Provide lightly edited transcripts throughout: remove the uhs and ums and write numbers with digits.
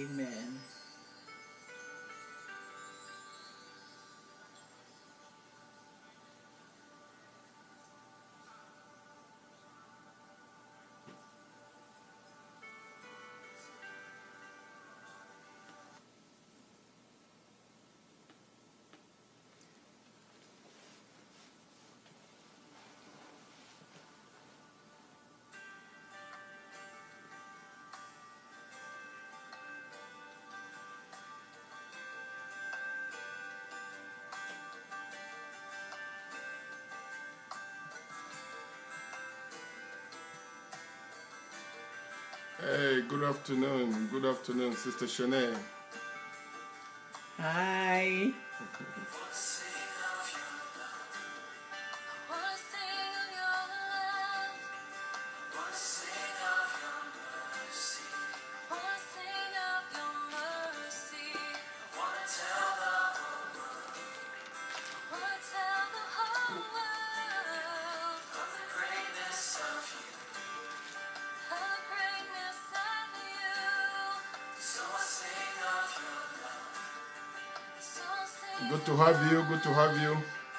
Amen. Hey, good afternoon. Good afternoon, Sister Shanae. Hi. Good to have you. Good to have you.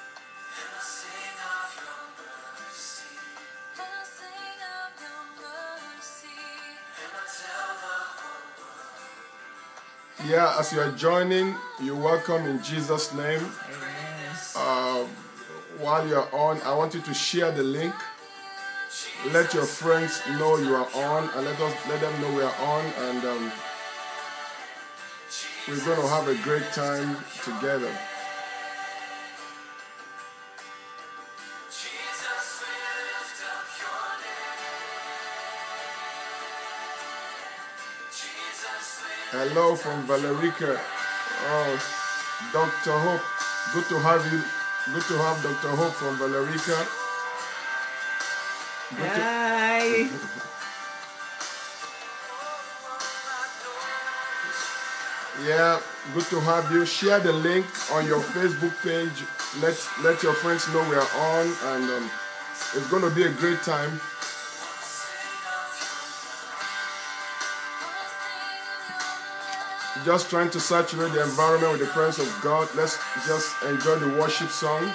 Yeah, as you are joining, you're welcome in Jesus' name. While you're on, I want you to share the link. Let your friends know you are on, and let them know we are on, and we're going to have a great time together. Hello from Valerica. Oh, Dr. Hope. Good to have you. Good to have Dr. Hope from Valerica. Hi. Yeah, good to have you. Share the link on your Facebook page. Let your friends know we are on, and it's going to be a great time. Just trying to saturate the environment with the presence of God. Let's just enjoy the worship song.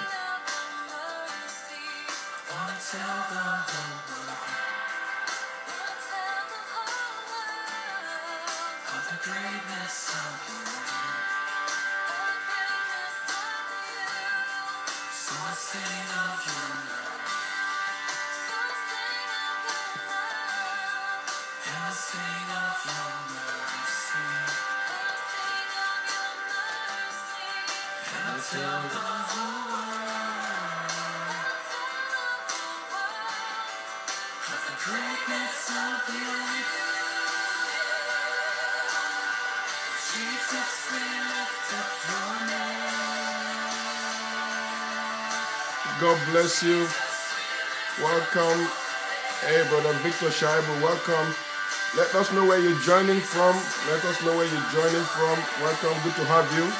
God bless you. Welcome. Hey, Brother Victor Shaibu, welcome. Let us know where you're joining from. Let us know where you're joining from. Welcome. Good to have you.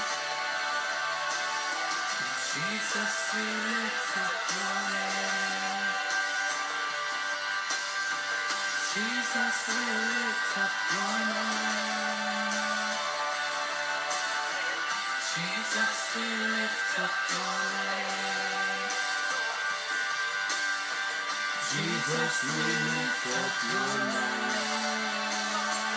Jesus, we lift up your name. Jesus, we lift up your name. Jesus, we lift up your name. Jesus, we lift up your name.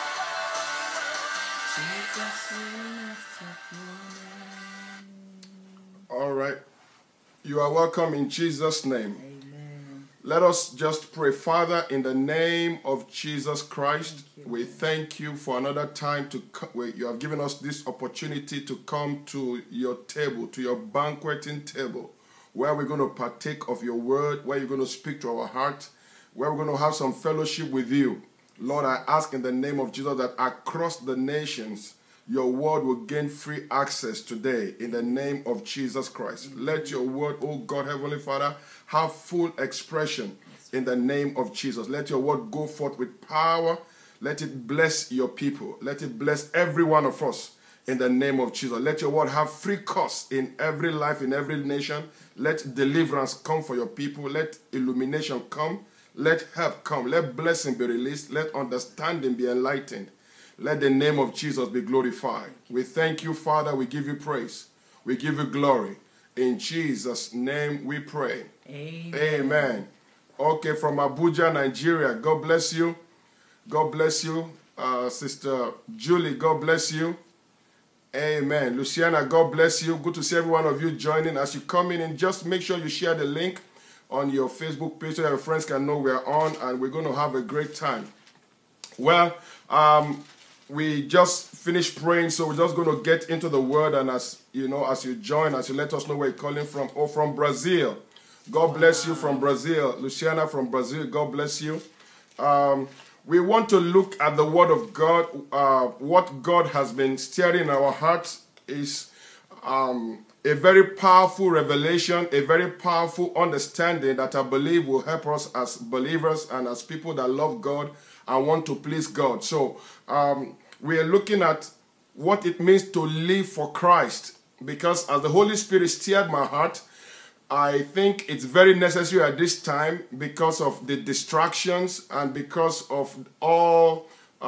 Jesus, we lift up your name. All right. You are welcome in Jesus' name. Amen. Let us just pray. Father, in the name of Jesus Christ, we thank you for another time you have given us this opportunity to come to your table, to your banqueting table, where we're going to partake of your word, where you're going to speak to our heart, where we're going to have some fellowship with you. Lord, I ask in the name of Jesus that across the nations, your word will gain free access today in the name of Jesus Christ. Amen. Let your word, oh God, Heavenly Father, have full expression in the name of Jesus. Let your word go forth with power. Let it bless your people. Let it bless every one of us in the name of Jesus. Let your word have free course in every life, in every nation. Let deliverance come for your people. Let illumination come. Let help come. Let blessing be released. Let understanding be enlightened. Let the name of Jesus be glorified. We thank you, Father. We give you praise. We give you glory. In Jesus' name we pray. Amen. Amen. Okay, from Abuja, Nigeria. God bless you. God bless you. Sister Julie, God bless you. Amen. Luciana, God bless you. Good to see every one of you joining. As you come in, and just make sure you share the link on your Facebook page so your friends can know we're on, and we're going to have a great time. Well, we just finished praying, so we're just going to get into the word. And as you know, as you join, as you let us know where you're calling from, or from Brazil. God bless you from Brazil. Luciana from Brazil, God bless you. We want to look at the word of God. What God has been stirring in our hearts is a very powerful revelation, a very powerful understanding that I believe will help us as believers and as people that love God and want to please God. So we are looking at what it means to live for Christ, because as the Holy Spirit stirred my heart, I think it's very necessary at this time because of the distractions and because of all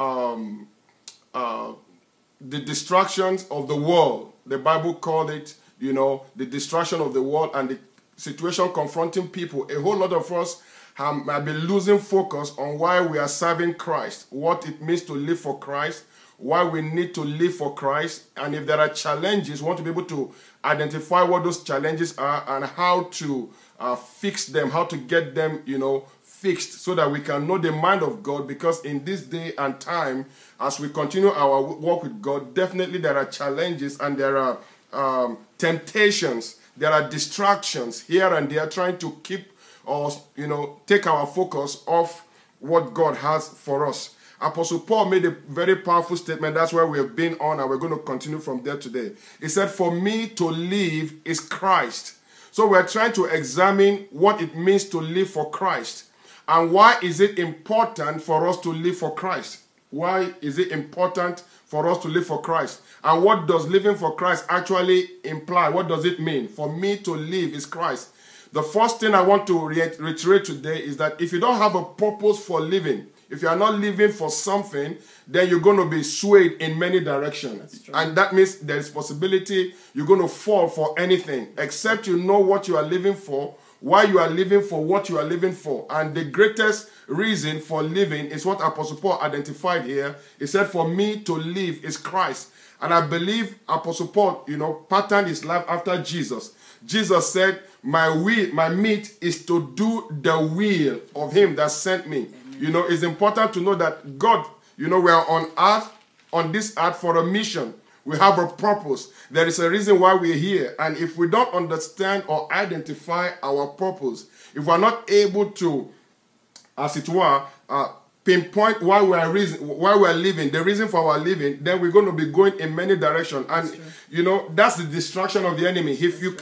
the distractions of the world. The Bible called it, you know, the distraction of the world and the situation confronting people. A whole lot of us have been losing focus on why we are serving Christ, what it means to live for Christ, why we need to live for Christ, and if there are challenges, we want to be able to identify what those challenges are and how to fix them, how to get them, you know, fixed so that we can know the mind of God. Because in this day and time, as we continue our walk with God, definitely there are challenges and there are temptations, there are distractions here and there trying to keep us, you know, take our focus off what God has for us. Apostle Paul made a very powerful statement. That's where we have been on, and we're going to continue from there today. He said, for me to live is Christ. So we're trying to examine what it means to live for Christ. And why is it important for us to live for Christ? Why is it important for us to live for Christ? And what does living for Christ actually imply? What does it mean? For me to live is Christ. The first thing I want to reiterate today is that if you don't have a purpose for living, if you are not living for something, then you're going to be swayed in many directions. And that means there is possibility you're going to fall for anything, except you know what you are living for, why you are living for what you are living for. And the greatest reason for living is what Apostle Paul identified here. He said, for me to live is Christ. And I believe Apostle Paul, you know, patterned his life after Jesus. Jesus said, my meat is to do the will of him that sent me. You know, it's important to know that God, you know, we are on earth, on this earth for a mission. We have a purpose. There is a reason why we're here. And if we don't understand or identify our purpose, if we're not able to, as it were, pinpoint why we are living, the reason for our living, then we're going to be going in many directions. And, you know, that's the distraction of the enemy.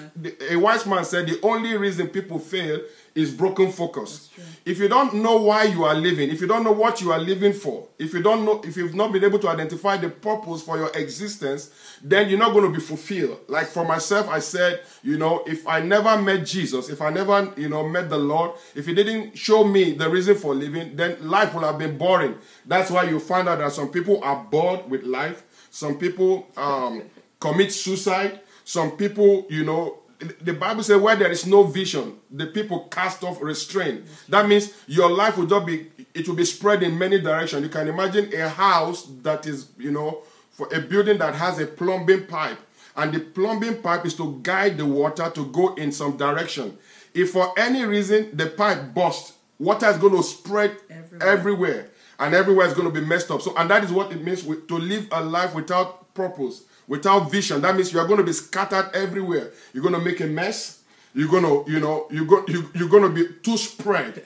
A wise man said the only reason people fail is broken focus. If you don't know why you are living, if you don't know what you are living for, if you've not been able to identify the purpose for your existence, then you're not going to be fulfilled. Like for myself, I said, you know, if I never met Jesus, if I never, you know, met the Lord, if he didn't show me the reason for living, then life would have been boring. That's why you find out that some people are bored with life. Some people commit suicide. Some people, you know, the Bible says where there is no vision, the people cast off restraint. That means your life will not be, it will be spread in many directions. You can imagine a house that is, you know, for a building that has a plumbing pipe. And the plumbing pipe is to guide the water to go in some direction. If for any reason the pipe bursts, water is going to spread everywhere. And everywhere is going to be messed up. So, and that is what it means to live a life without purpose, without vision. That means you are going to be scattered everywhere. You're going to make a mess. You're going to, you know, you're going to be too spread.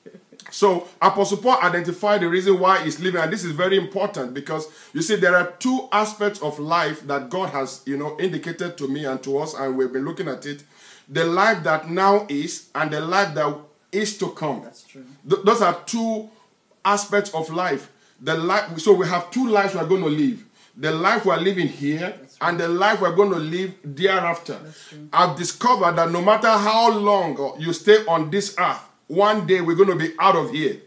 So Apostle Paul identified the reason why he's living, and this is very important because you see there are two aspects of life that God has, you know, indicated to me and to us, and we've been looking at it. The life that now is and the life that is to come. That's true. Those are two aspects of life. So we have two lives we are going to live. The life we are living here and the life we're going to live thereafter. I've discovered that no matter how long you stay on this earth, one day we're going to be out of here.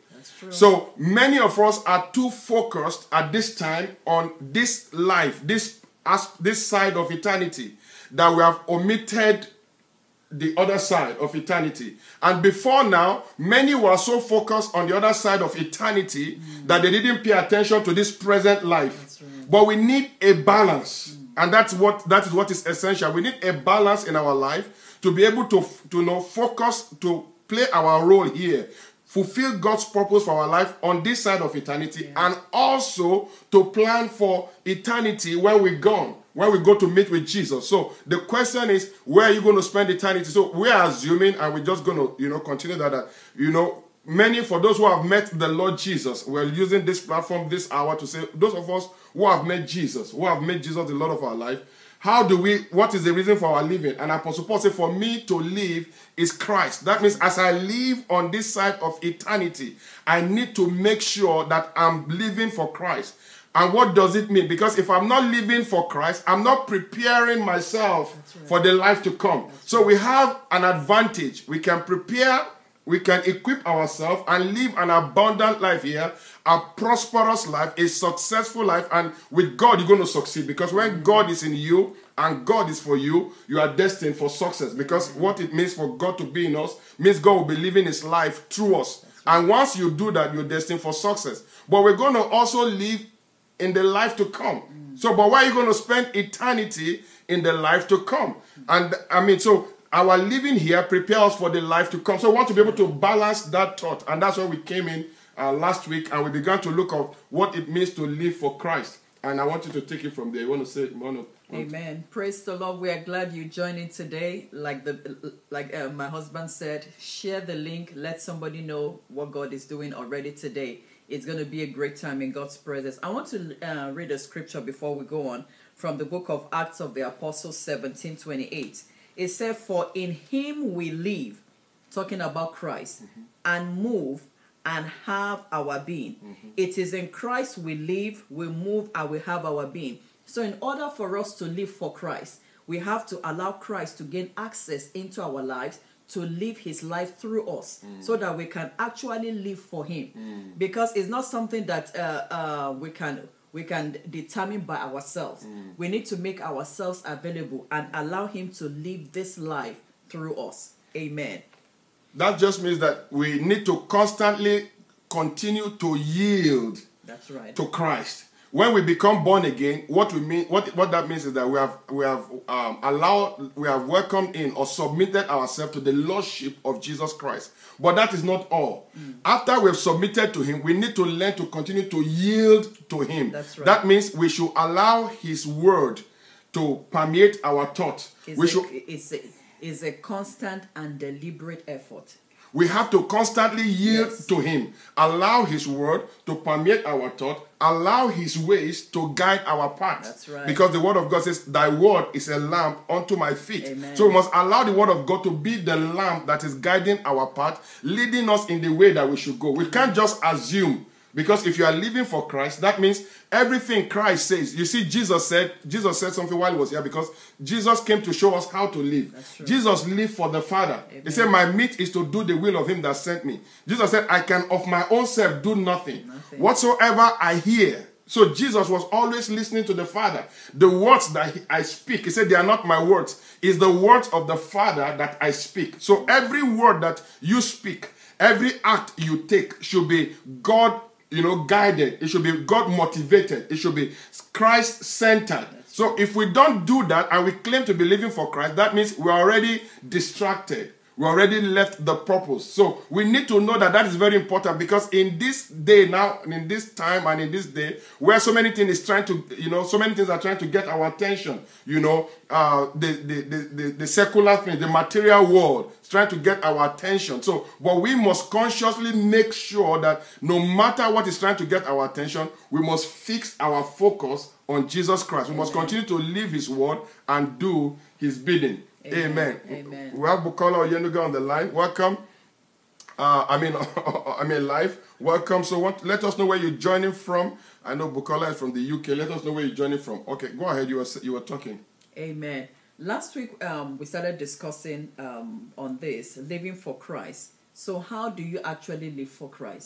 true. So many of us are too focused at this time on this life, this side of eternity, that we have omitted the other side of eternity. And before now, many were so focused on the other side of eternity that they didn't pay attention to this present life. Right. But we need a balance. And that is what is essential. We need a balance in our life to be able to focus, to play our role here, fulfill God's purpose for our life on this side of eternity, and also to plan for eternity when we're gone, when we go to meet with Jesus. So the question is, where are you going to spend eternity? So we are assuming, and we're just going to, continue that, many, for those who have met the Lord Jesus, we're using this platform this hour to say, those of us who have met Jesus, the Lord of our life, what is the reason for our living? And Apostle Paul said, for me to live is Christ. That means as I live on this side of eternity, I need to make sure that I'm living for Christ. And what does it mean? Because if I'm not living for Christ, I'm not preparing myself for the life to come. So we have an advantage. We can prepare, we can equip ourselves and live an abundant life here, a prosperous life, a successful life, and with God you're going to succeed. Because when God is in you and God is for you, you are destined for success. Because what it means for God to be in us means God will be living his life through us. And once you do that, you're destined for success. But we're going to also live in the life to come. So, but why are you going to spend eternity in the life to come? And so our living here prepares us for the life to come. So we want to be able to balance that thought. And that's why we came in last week and we began to look at what it means to live for Christ. And I want you to take it from there. You want to say it? Amen. Praise the Lord. We are glad you joined in today. Like my husband said, share the link. Let somebody know what God is doing already today. It's going to be a great time in God's presence. I want to read a scripture before we go on from the book of Acts of the Apostles 17:28. It said, for in him we live, talking about Christ, and move and have our being. It is in Christ we live, we move, and we have our being. So in order for us to live for Christ, we have to allow Christ to gain access into our lives, to live his life through us, so that we can actually live for him. Because it's not something that we can determine by ourselves. We need to make ourselves available and allow him to live this life through us. Amen. That just means that we need to constantly continue to yield to Christ. When we become born again, what that means is that we have welcomed in or submitted ourselves to the lordship of Jesus Christ. But that is not all. After we have submitted to him, we need to learn to continue to yield to him. That's right. That means we should allow his word to permeate our thoughts. It's a constant and deliberate effort. We have to constantly yield to him, allow his word to permeate our thought, allow his ways to guide our path. That's right. Because the word of God says, thy word is a lamp unto my feet. Amen. So we must allow the word of God to be the lamp that is guiding our path, leading us in the way that we should go. We can't just assume. Because if you are living for Christ, that means everything Christ says. You see, Jesus said something while he was here, because Jesus came to show us how to live. Jesus lived for the Father. Amen. He said, my meat is to do the will of him that sent me. Jesus said, I can of my own self do nothing. Whatsoever I hear. So Jesus was always listening to the Father. The words that I speak, he said, they are not my words. It's the words of the Father that I speak. So every word that you speak, every act you take should be God guided. It should be God motivated. It should be Christ centered. So if we don't do that and we claim to be living for Christ, that means we're already distracted. We already left the purpose. So we need to know that is very important, because in this day now, in this time and in this day, where so many things is trying to, so many things are trying to get our attention, the secular thing, the material world is trying to get our attention. So, but we must consciously make sure that no matter what is trying to get our attention, we must fix our focus on Jesus Christ. We must continue to live his word and do his bidding. Amen. Amen. We have Bukola Oyenuga on the line. Welcome. Live. Welcome. So let us know where you're joining from. I know Bukola is from the UK. Let us know where you're joining from. Okay, go ahead. You were talking. Amen. Last week we started discussing on this, living for Christ. So how do you actually live for Christ?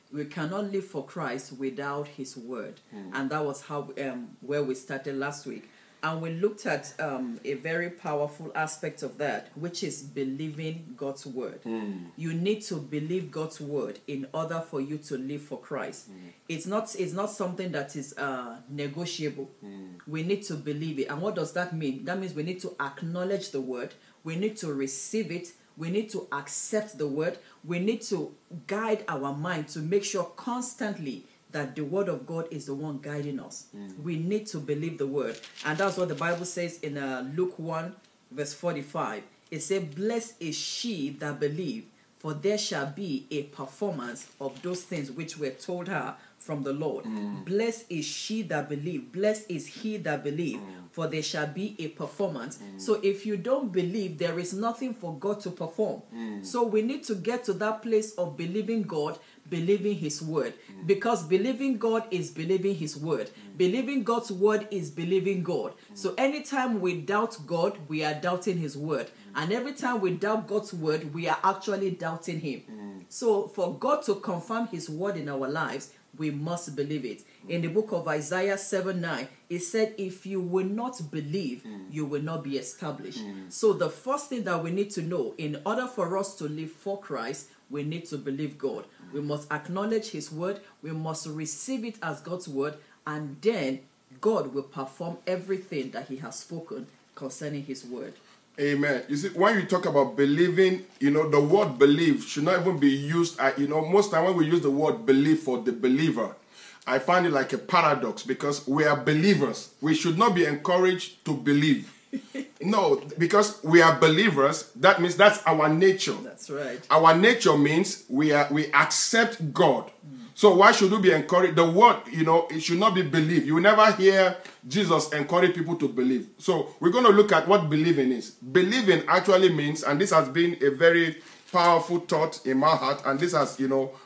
We cannot live for Christ without his word. And that was how where we started last week. And we looked at a very powerful aspect of that, which is believing God's word. You need to believe God's word in order for you to live for Christ. It's not something that is negotiable. We need to believe it. And what does that mean? That means we need to acknowledge the word. We need to receive it. We need to accept the word. We need to guide our mind to make sure constantly that the word of God is the one guiding us. We need to believe the word. And that's what the Bible says in Luke 1 verse 45. It says, "Blessed is she that believe, for there shall be a performance of those things which were told her from the Lord." Blessed is she that believe. Blessed is he that believe, for there shall be a performance. So if you don't believe, there is nothing for God to perform. So we need to get to that place of believing God, believing his word, because believing God is believing his word. Believing God's word is believing God. So anytime we doubt God, we are doubting his word. And every time we doubt God's word, we are actually doubting him. So for God to confirm his word in our lives, we must believe it. In the book of Isaiah 7:9, it said, "If you will not believe, you will not be established." So the first thing that we need to know, in order for us to live for Christ, we need to believe God. We must acknowledge his word. We must receive it as God's word. And then God will perform everything that he has spoken concerning his word. Amen. You see, when you talk about believing, the word believe should not even be used. Most time when we use the word believe for the believer, I find it like a paradox, because we are believers. We should not be encouraged to believe. No, because we are believers, that means that's our nature. That's right. Our nature means we accept God. So why should we be encouraged? The word, it should not be believed. You will never hear Jesus encourage people to believe. So we're going to look at what believing is. Believing actually means, and this has been a very powerful thought in my heart, and this has,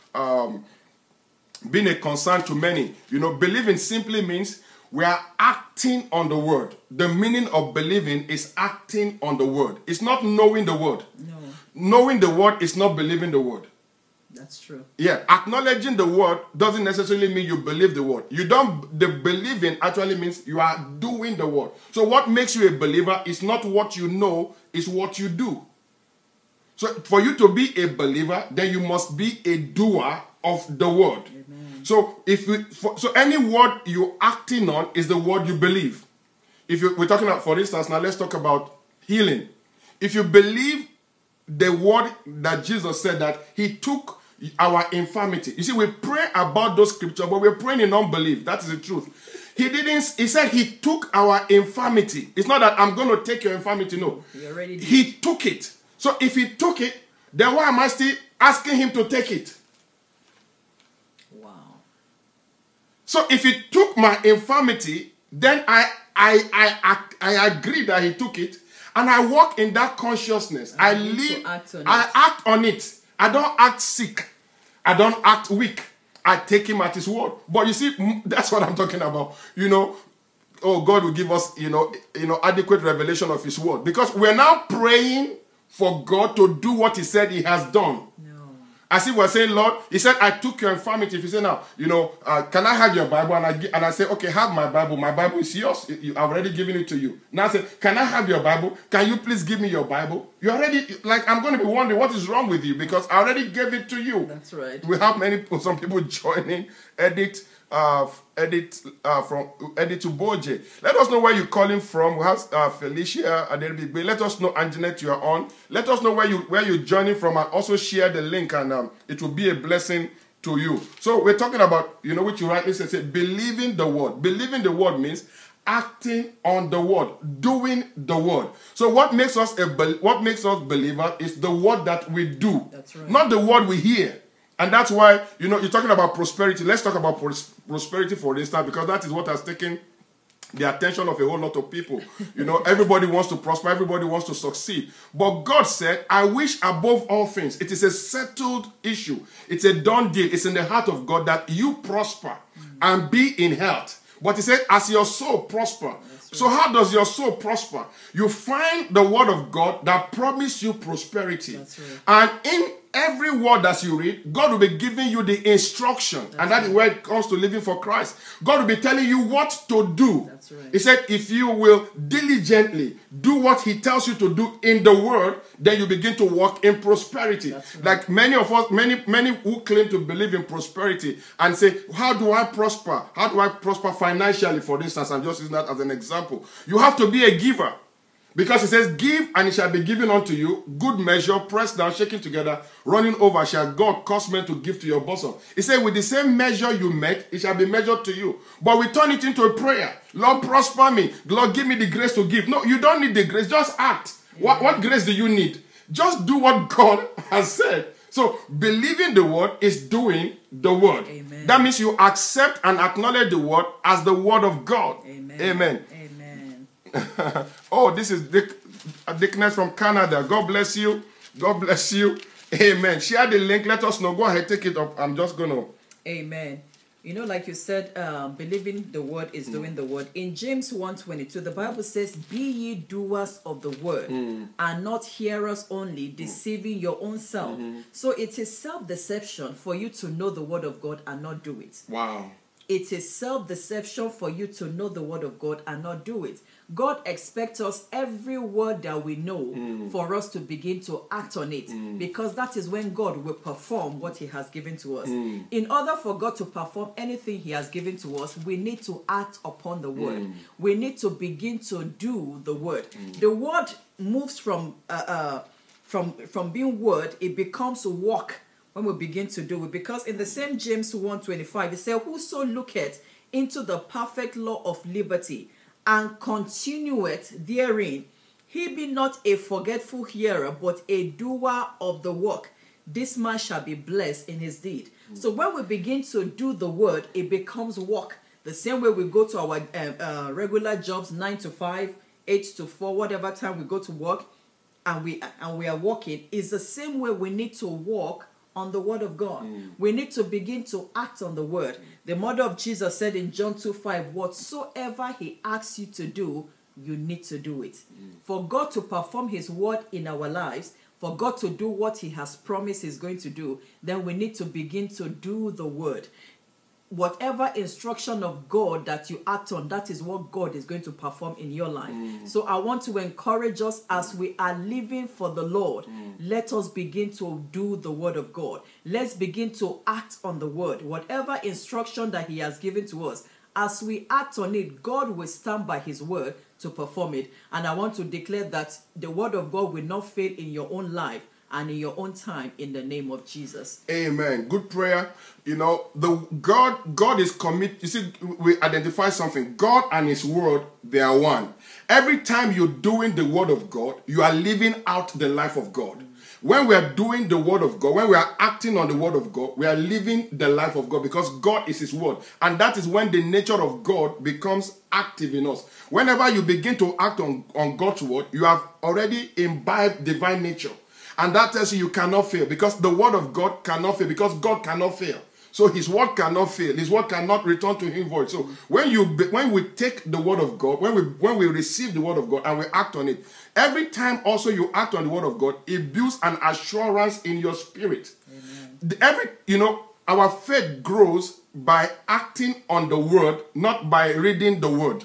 been a concern to many. Believing simply means we are acting on the word. The meaning of believing is acting on the word. It's not knowing the word. No. Knowing the word is not believing the word. That's true. Yeah, acknowledging the word doesn't necessarily mean you believe the word. The believing actually means you are doing the word. So what makes you a believer is not what you know, it's what you do. So for you to be a believer, then you must be a doer of the word. Amen. So so any word you're acting on is the word you believe. We're talking about, for instance, now let's talk about healing. If you believe the word that Jesus said, that he took our infirmity. You see, we pray about those scriptures, but we're praying in unbelief. That is the truth. He said he took our infirmity. It's not that I'm going to take your infirmity. No. He already did. He took it. So if he took it, then why am I still asking him to take it? Wow. So if he took my infirmity, then I agree that he took it, and I walk in that consciousness. I act on it. I don't act sick. I don't act weak. I take him at his word. But you see, that's what I'm talking about. God will give us, adequate revelation of his word. Because we're now praying for God to do what he said he has done. As if we're saying, Lord, he said, I took your infirmity. If you say now, can I have your Bible? And I say, okay, have my Bible. My Bible is yours. I've already given it to you. Now I say, can I have your Bible? Can you please give me your Bible? You already, I'm going to be wondering what is wrong with you, because I already gave it to you. That's right. We have some people joining, Edit to Boje. Let us know where you're calling from. We have Felicia Adelbigbe. Let us know, Anjanette, you are on. Let us know where you're joining from, and also share the link, and it will be a blessing to you. So we're talking about, which you rightly said, believing the word. Believing the word means acting on the word, doing the word. So what makes us believers is the word that we do. That's right. Not the word we hear. And that's why, you're talking about prosperity. Let's talk about prosperity, for instance, because that is what has taken the attention of a whole lot of people. Everybody wants to prosper. Everybody wants to succeed. But God said, I wish above all things, it is a settled issue. It's a done deal. It's in the heart of God that you prosper and be in health. But he said, as your soul prosper. Right. So how does your soul prosper? You find the word of God that promises you prosperity. That's right. And in every word that you read, God will be giving you the instruction. And that is where it comes to living for Christ. God will be telling you what to do. That's right. He said, if you will diligently do what he tells you to do in the word, then you begin to walk in prosperity. That's right. Like many of us, many who claim to believe in prosperity and say, how do I prosper? How do I prosper financially, for instance? I'm just using that as an example. You have to be a giver. Because it says, give and it shall be given unto you, good measure, pressed down, shaken together, running over, shall God cause men to give to your bosom. He said, with the same measure you make, it shall be measured to you. But we turn it into a prayer. Lord, prosper me. Lord, give me the grace to give. No, you don't need the grace. Just act. What grace do you need? Just do what God has said. So, believing the word is doing the word. Amen. That means you accept and acknowledge the word as the word of God. Amen. Amen. Amen. Oh, this is Dickness from Canada. God bless you. God bless you. Amen. Share the link. Let us know. Go ahead, take it up. I'm just going to. Amen. You know, like you said, believing the word is doing the word. In James 1:22, the Bible says, be ye doers of the word, and not hearers only, deceiving your own self. So it is self-deception for you to know the word of God and not do it. Wow. It is self-deception for you to know the word of God and not do it. God expects us, every word that we know, for us to begin to act on it, because that is when God will perform what he has given to us. In order for God to perform anything he has given to us, we need to act upon the word. We need to begin to do the word. The word moves from being word, it becomes walk when we begin to do it. Because in the same James 1:25, it says, whoso looketh into the perfect law of liberty, and continueth therein, he be not a forgetful hearer, but a doer of the work. This man shall be blessed in his deed. So when we begin to do the word, it becomes work. The same way we go to our regular jobs, 9 to 5, 8 to 4, whatever time we go to work, and we are working, is the same way we need to walk on the word of God. We need to begin to act on the word. The mother of Jesus said in John 2:5, whatsoever he asks you to do, you need to do it. For God to perform his word in our lives, for God to do what he has promised he's going to do, then we need to begin to do the word. Whatever instruction of God that you act on, that is what God is going to perform in your life. So I want to encourage us as we are living for the Lord. Let us begin to do the word of God. Let's begin to act on the word. Whatever instruction that he has given to us, as we act on it, God will stand by his word to perform it. And I want to declare that the word of God will not fail in your own life and in your own time, in the name of Jesus. Amen. Good prayer. You know, God is committed. You see, we identify something. God and his word, they are one. Every time you're doing the word of God, you are living out the life of God. When we are doing the word of God, when we are acting on the word of God, we are living the life of God, because God is his word. And that is when the nature of God becomes active in us. Whenever you begin to act on God's word, you have already imbibed divine nature. And that tells you cannot fail, because the word of God cannot fail, because God cannot fail. So his word cannot fail. His word cannot return to him void. So when we take the word of God, when we receive the word of God and we act on it, every time also you act on the word of God, it builds an assurance in your spirit. Amen. Our faith grows by acting on the word, not by reading the word.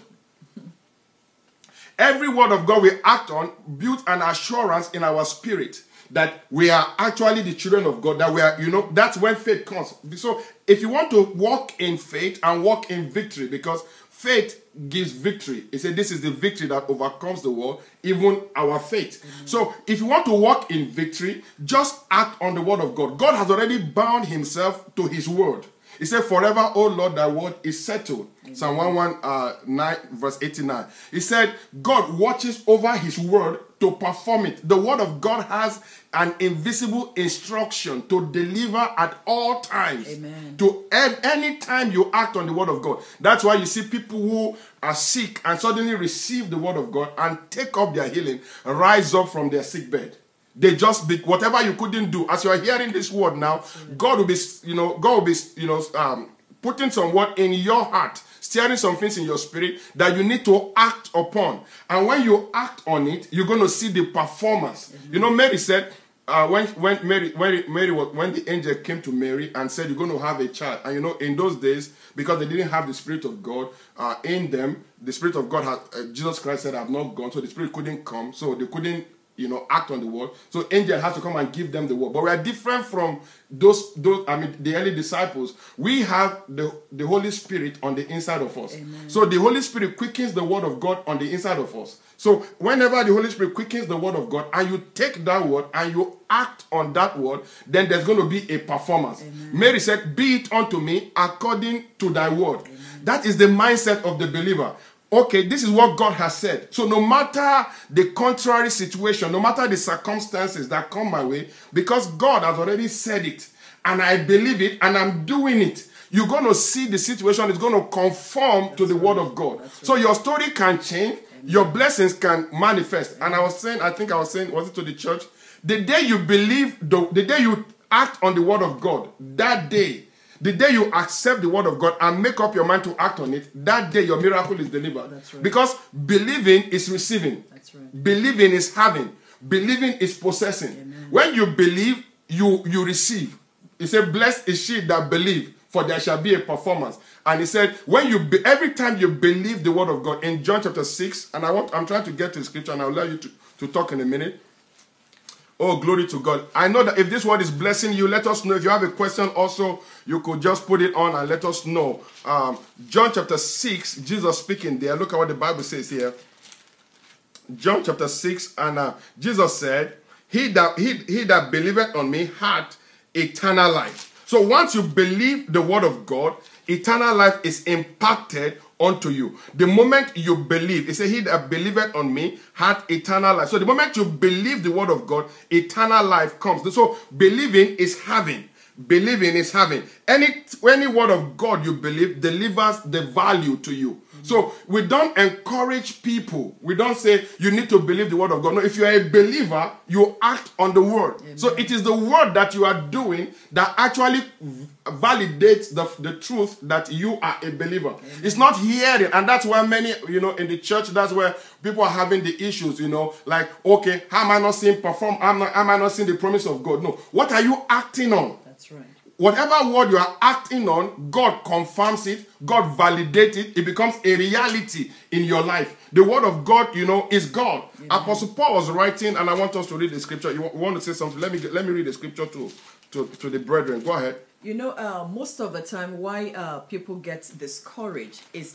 Every word of God we act on builds an assurance in our spirit that we are actually the children of God, that we are, that's when faith comes. So if you want to walk in faith and walk in victory, because faith gives victory. It said this is the victory that overcomes the world, even our faith. So if you want to walk in victory, just act on the word of God. God has already bound himself to his word. He said, forever, O Lord, thy word is settled. Amen. Psalm 119, verse 89. He said, God watches over his word to perform it. The word of God has an invisible instruction to deliver at all times. Amen. To any time you act on the word of God. That's why you see people who are sick and suddenly receive the word of God and take up their healing, rise up from their sick bed. They just be whatever you couldn't do. As you are hearing this word now, God will be, putting some word in your heart, stirring some things in your spirit that you need to act upon. And when you act on it, you're going to see the performance. Mary said, when the angel came to Mary and said, "You're going to have a child," and in those days, because they didn't have the Spirit of God in them, the Spirit of God had Jesus Christ said, "I've not gone," so the Spirit couldn't come, so they couldn't act on the word. So angel had to come and give them the word. But we are different from those the early disciples. We have the Holy Spirit on the inside of us. Amen. So the Holy Spirit quickens the word of God on the inside of us. So whenever the Holy Spirit quickens the word of God and you take that word and you act on that word, then there's going to be a performance. Amen. Mary said, "Be it unto me according to thy word." Amen. That is the mindset of the believer. Okay, this is what God has said. So no matter the contrary situation, no matter the circumstances that come my way, because God has already said it, and I believe it, and I'm doing it, you're going to see the situation is going to conform to the word of God. So your story can change, your blessings can manifest. And I think I was saying, was it to the church? The day you believe, the day you act on the word of God, that day, the day you accept the word of God and make up your mind to act on it, that day your miracle is delivered. That's right. Because believing is receiving. That's right. Believing is having. Believing is possessing. Amen. When you believe, you receive. He said, "Blessed is she that believe, for there shall be a performance." And he said, every time you believe the word of God, in John chapter 6, and I'm trying to get to the scripture, and I'll allow you to talk in a minute. Oh, glory to God. I know that if this word is blessing you, let us know. If you have a question also, you could just put it on and let us know. John chapter 6, Jesus speaking there. Look at what the Bible says here. John chapter 6, and Jesus said, he that believeth on me hath eternal life. So once you believe the word of God, eternal life is impacted unto you. The moment you believe, it says, "He that believeth on me hath eternal life." So the moment you believe the word of God, eternal life comes. So believing is having. Believing is having. Any word of God you believe delivers the value to you. So we don't encourage people. We don't say you need to believe the word of God. No, if you are a believer, you act on the word. Amen. So it is the word that you are doing that actually validates the truth that you are a believer. Amen. It's not hearing. And that's why many, in the church, that's where people are having the issues, like, okay, how am I not seeing am I not seeing the promise of God? No. What are you acting on? That's right. Whatever word you are acting on, God confirms it, God validates it, it becomes a reality in your life. The word of God, is God. Amen. Apostle Paul was writing, and I want us to read the scripture. You want to say something? Let me read the scripture to the brethren. Go ahead. Most of the time why people get discouraged is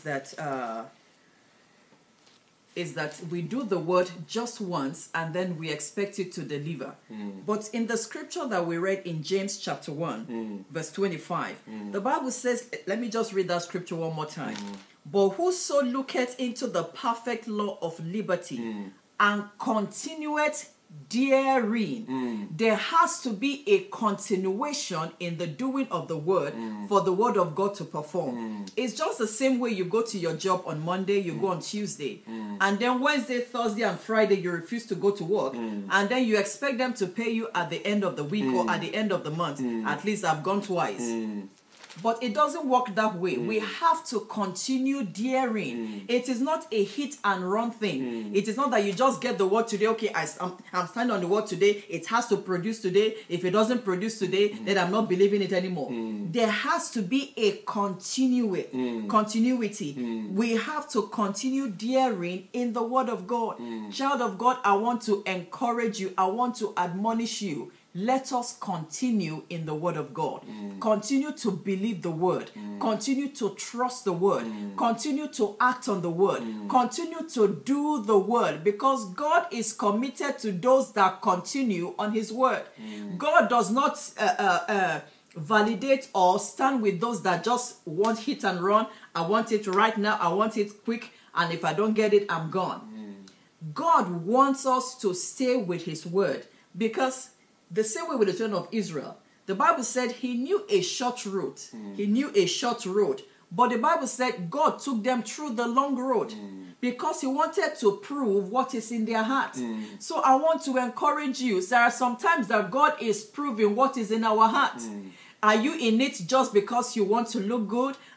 that we do the word just once and then we expect it to deliver. But in the scripture that we read in James chapter 1, verse 25, the Bible says, let me just read that scripture one more time. But whoso looketh into the perfect law of liberty and continueth therein, there has to be a continuation in the doing of the word for the word of God to perform. It's just the same way you go to your job on Monday, you go on Tuesday, and then Wednesday, Thursday, and Friday you refuse to go to work, and then you expect them to pay you at the end of the week or at the end of the month. At least I've gone twice. But it doesn't work that way. We have to continue daring. It is not a hit and run thing. It is not that you just get the word today. Okay, I'm standing on the word today. It has to produce today. If it doesn't produce today, then I'm not believing it anymore. There has to be a continuity. We have to continue daring in the word of God. Child of God, I want to encourage you. I want to admonish you. Let us continue in the word of God. Continue to believe the word. Continue to trust the word. Continue to act on the word. Continue to do the word, because God is committed to those that continue on his word. God does not validate or stand with those that just want hit and run. I want it right now. I want it quick. And if I don't get it, I'm gone. God wants us to stay with his word, because the same way with the children of Israel, the Bible said he knew a short route. He knew a short road. But the Bible said God took them through the long road because he wanted to prove what is in their heart. So I want to encourage you. There are some times that God is proving what is in our heart. Are you in it just because you want to look good?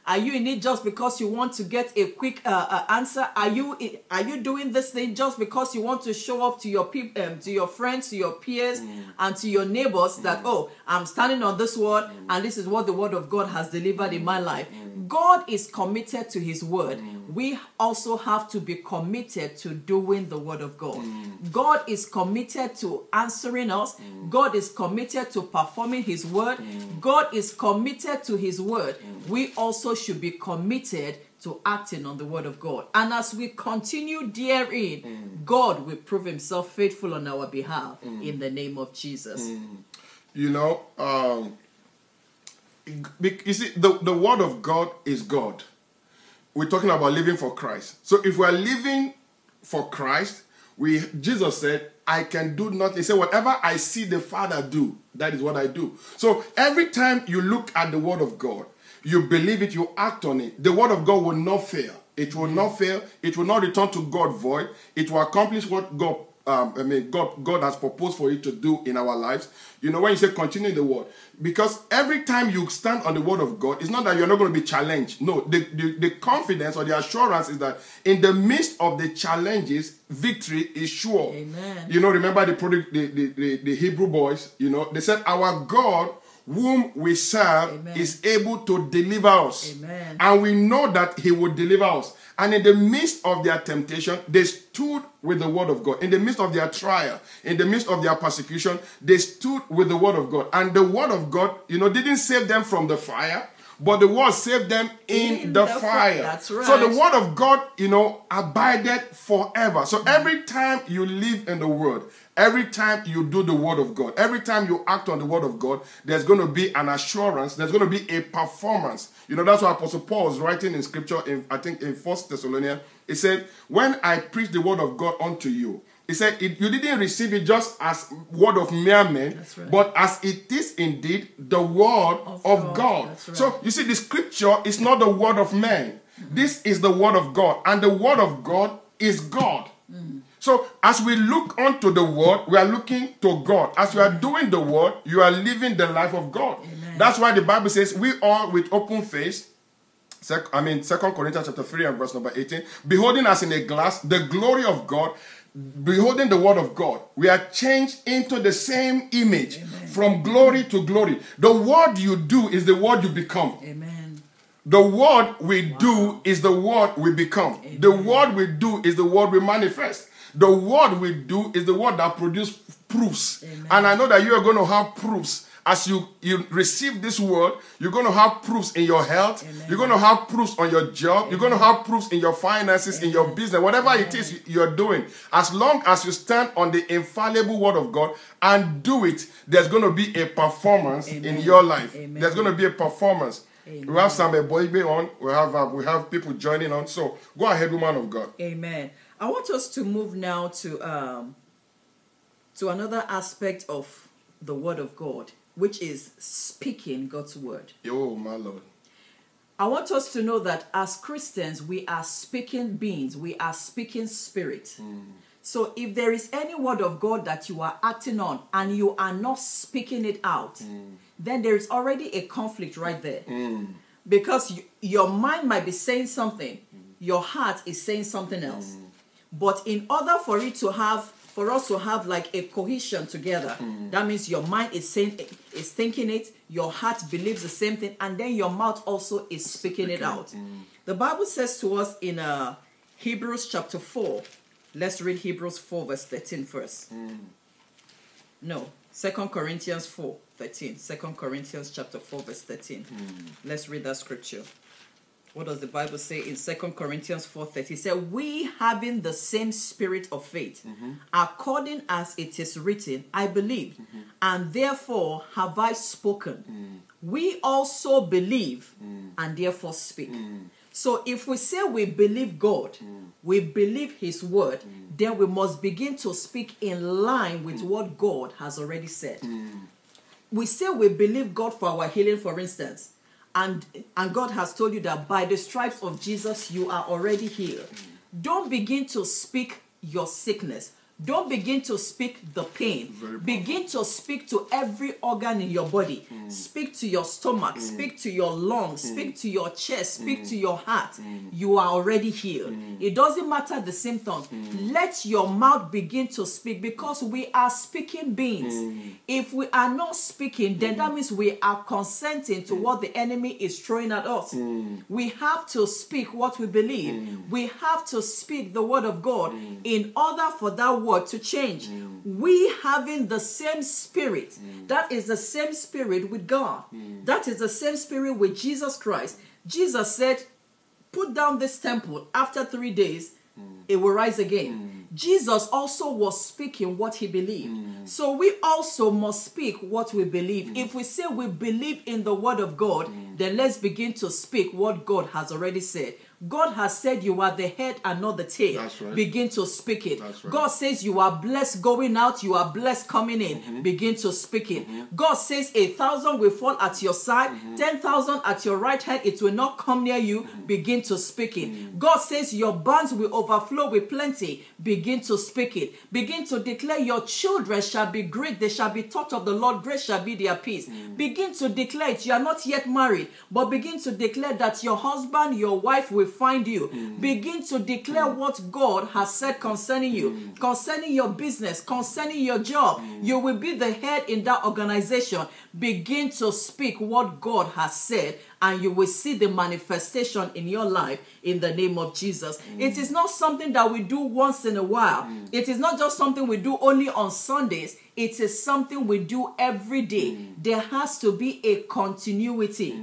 Are you in it just because you want to get a quick answer? Are you doing this thing just because you want to show off to your people, to your friends, to your peers, and to your neighbors that, oh, I'm standing on this word and this is what the word of God has delivered in my life? God is committed to his word. We also have to be committed to doing the word of God. God is committed to answering us. God is committed to performing his word. God is committed to his word. We also should be committed to acting on the word of God. And as we continue therein, God will prove himself faithful on our behalf in the name of Jesus. You know, you see, the word of God is God. We're talking about living for Christ. So if we're living for Christ, Jesus said, I can do nothing. He said, whatever I see the Father do, that is what I do. So every time you look at the word of God, you believe it, you act on it, the word of God will not fail. It will not fail. It will not return to God void. It will accomplish what God has proposed for it to do in our lives. You know, when you say continue the word, because every time you stand on the word of God, it's not that you're not going to be challenged. No, the confidence or the assurance is that in the midst of the challenges, victory is sure. Amen. You know, remember the Hebrew boys, you know, they said, our God whom we serve Amen. is able to deliver us. Amen. And we know that he will deliver us. And in the midst of their temptation, they stood with the word of God. In the midst of their trial, in the midst of their persecution, they stood with the word of God. And the word of God, you know, didn't save them from the fire, but the word saved them in the fire. That's right. So the word of God, you know, abided forever. So every time you live in the word, every time you do the word of God, every time you act on the word of God, there's going to be an assurance, there's going to be a performance. You know, that's what Apostle Paul was writing in scripture, I think in 1 Thessalonians. He said, when I preach the word of God unto you, he said, you didn't receive it just as word of mere men, right. but as it is indeed the word of God. Right. So you see, the scripture is not the word of man. This is the word of God. And the word of God is God. So as we look unto the word, we are looking to God. As you are doing the word, you are living the life of God. Amen. That's why the Bible says, we all with open face, 2 Corinthians chapter 3 and verse number 18, beholding as in a glass the glory of God, beholding the word of God, we are changed into the same image. Amen. From glory to glory. The word you do is the word you become. Amen. The word we do is the word we become. Amen. The word we do is the word we manifest. The word we do is the word that produces proofs. Amen. And I know that you are going to have proofs. As you receive this word, you're going to have proofs in your health. Amen. You're going to have proofs on your job. Amen. You're going to have proofs in your finances, Amen. In your business, whatever Amen. It is you're doing. As long as you stand on the infallible word of God and do it, there's going to be a performance Amen. In your life. Amen. There's going to be a performance. Amen. We have some Boybe on. We have people joining on. So go ahead, woman of God. Amen. I want us to move now to another aspect of the word of God, which is speaking God's word. Oh, my Lord. I want us to know that as Christians, we are speaking beings. We are speaking spirit. So if there is any word of God that you are acting on and you are not speaking it out, then there is already a conflict right there. Because your mind might be saying something, your heart is saying something else. But in order for us to have like a cohesion together, that means your mind is thinking it, your heart believes the same thing, and then your mouth also is speaking it out. The Bible says to us in Hebrews chapter 4, let's read Hebrews 4 verse 13 first. No, 2 Corinthians 4, 13. 2 Corinthians chapter 4 verse 13. Let's read that scripture. What does the Bible say in 2 Corinthians 4:30? It said, we having the same spirit of faith, according as it is written, I believed, and therefore have I spoken. We also believe, and therefore speak. So if we say we believe God, we believe his word, then we must begin to speak in line with what God has already said. We say we believe God for our healing, for instance. And God has told you that by the stripes of Jesus, you are already healed. Don't begin to speak your sickness. Don't begin to speak the pain. Begin to speak to every organ in your body. Speak to your stomach. Speak to your lungs. Speak to your chest. Speak to your heart. You are already healed. It doesn't matter the symptoms. Let your mouth begin to speak, because we are speaking beings. If we are not speaking, then that means we are consenting to what the enemy is throwing at us. We have to speak what we believe. We have to speak the word of God in order for that word to change. We having the same spirit, that is the same spirit with God. That is the same spirit with Jesus Christ. Jesus said, put down this temple. After 3 days, it will rise again. Jesus also was speaking what he believed. So we also must speak what we believe. If we say we believe in the word of God, then let's begin to speak what God has already said. God has said you are the head and not the tail. That's right. Begin to speak it. That's right. God says you are blessed going out, you are blessed coming in. Begin to speak it. God says 1,000 will fall at your side, 10,000 at your right hand, it will not come near you. Begin to speak it. God says your barns will overflow with plenty. Begin to speak it. Begin to declare your children shall be great, they shall be taught of the Lord, great shall be their peace. Begin to declare it. You are not yet married, but begin to declare that your husband, your wife will find you. Begin to declare what God has said concerning you, concerning your business, concerning your job. You will be the head in that organization. Begin to speak what God has said, and you will see the manifestation in your life in the name of Jesus. It is not something that we do once in a while. It is not just something we do only on Sundays. It is something we do every day. There has to be a continuity.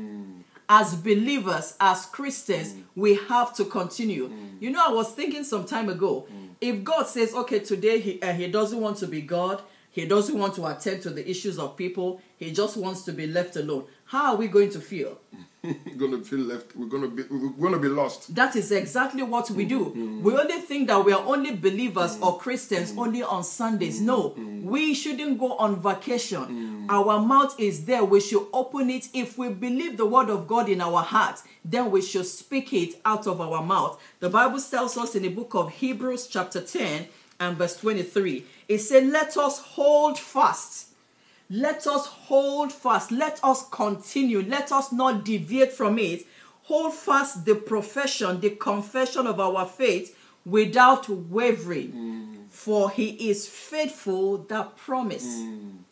As believers, as Christians, we have to continue. You know, I was thinking some time ago, if God says, okay, today he doesn't want to be God, he doesn't want to attend to the issues of people, he just wants to be left alone, how are we going to feel? We're going to feel left. We're going to be lost. That is exactly what we do. We only think that we are only believers or Christians only on Sundays. No, we shouldn't go on vacation. Our mouth is there. We should open it. If we believe the word of God in our heart, then we should speak it out of our mouth. The Bible tells us in the book of Hebrews chapter 10 and verse 23, it said, let us hold fast. Let us hold fast. Let us continue. Let us not deviate from it. Hold fast the profession, the confession of our faith without wavering. For he is faithful that promise.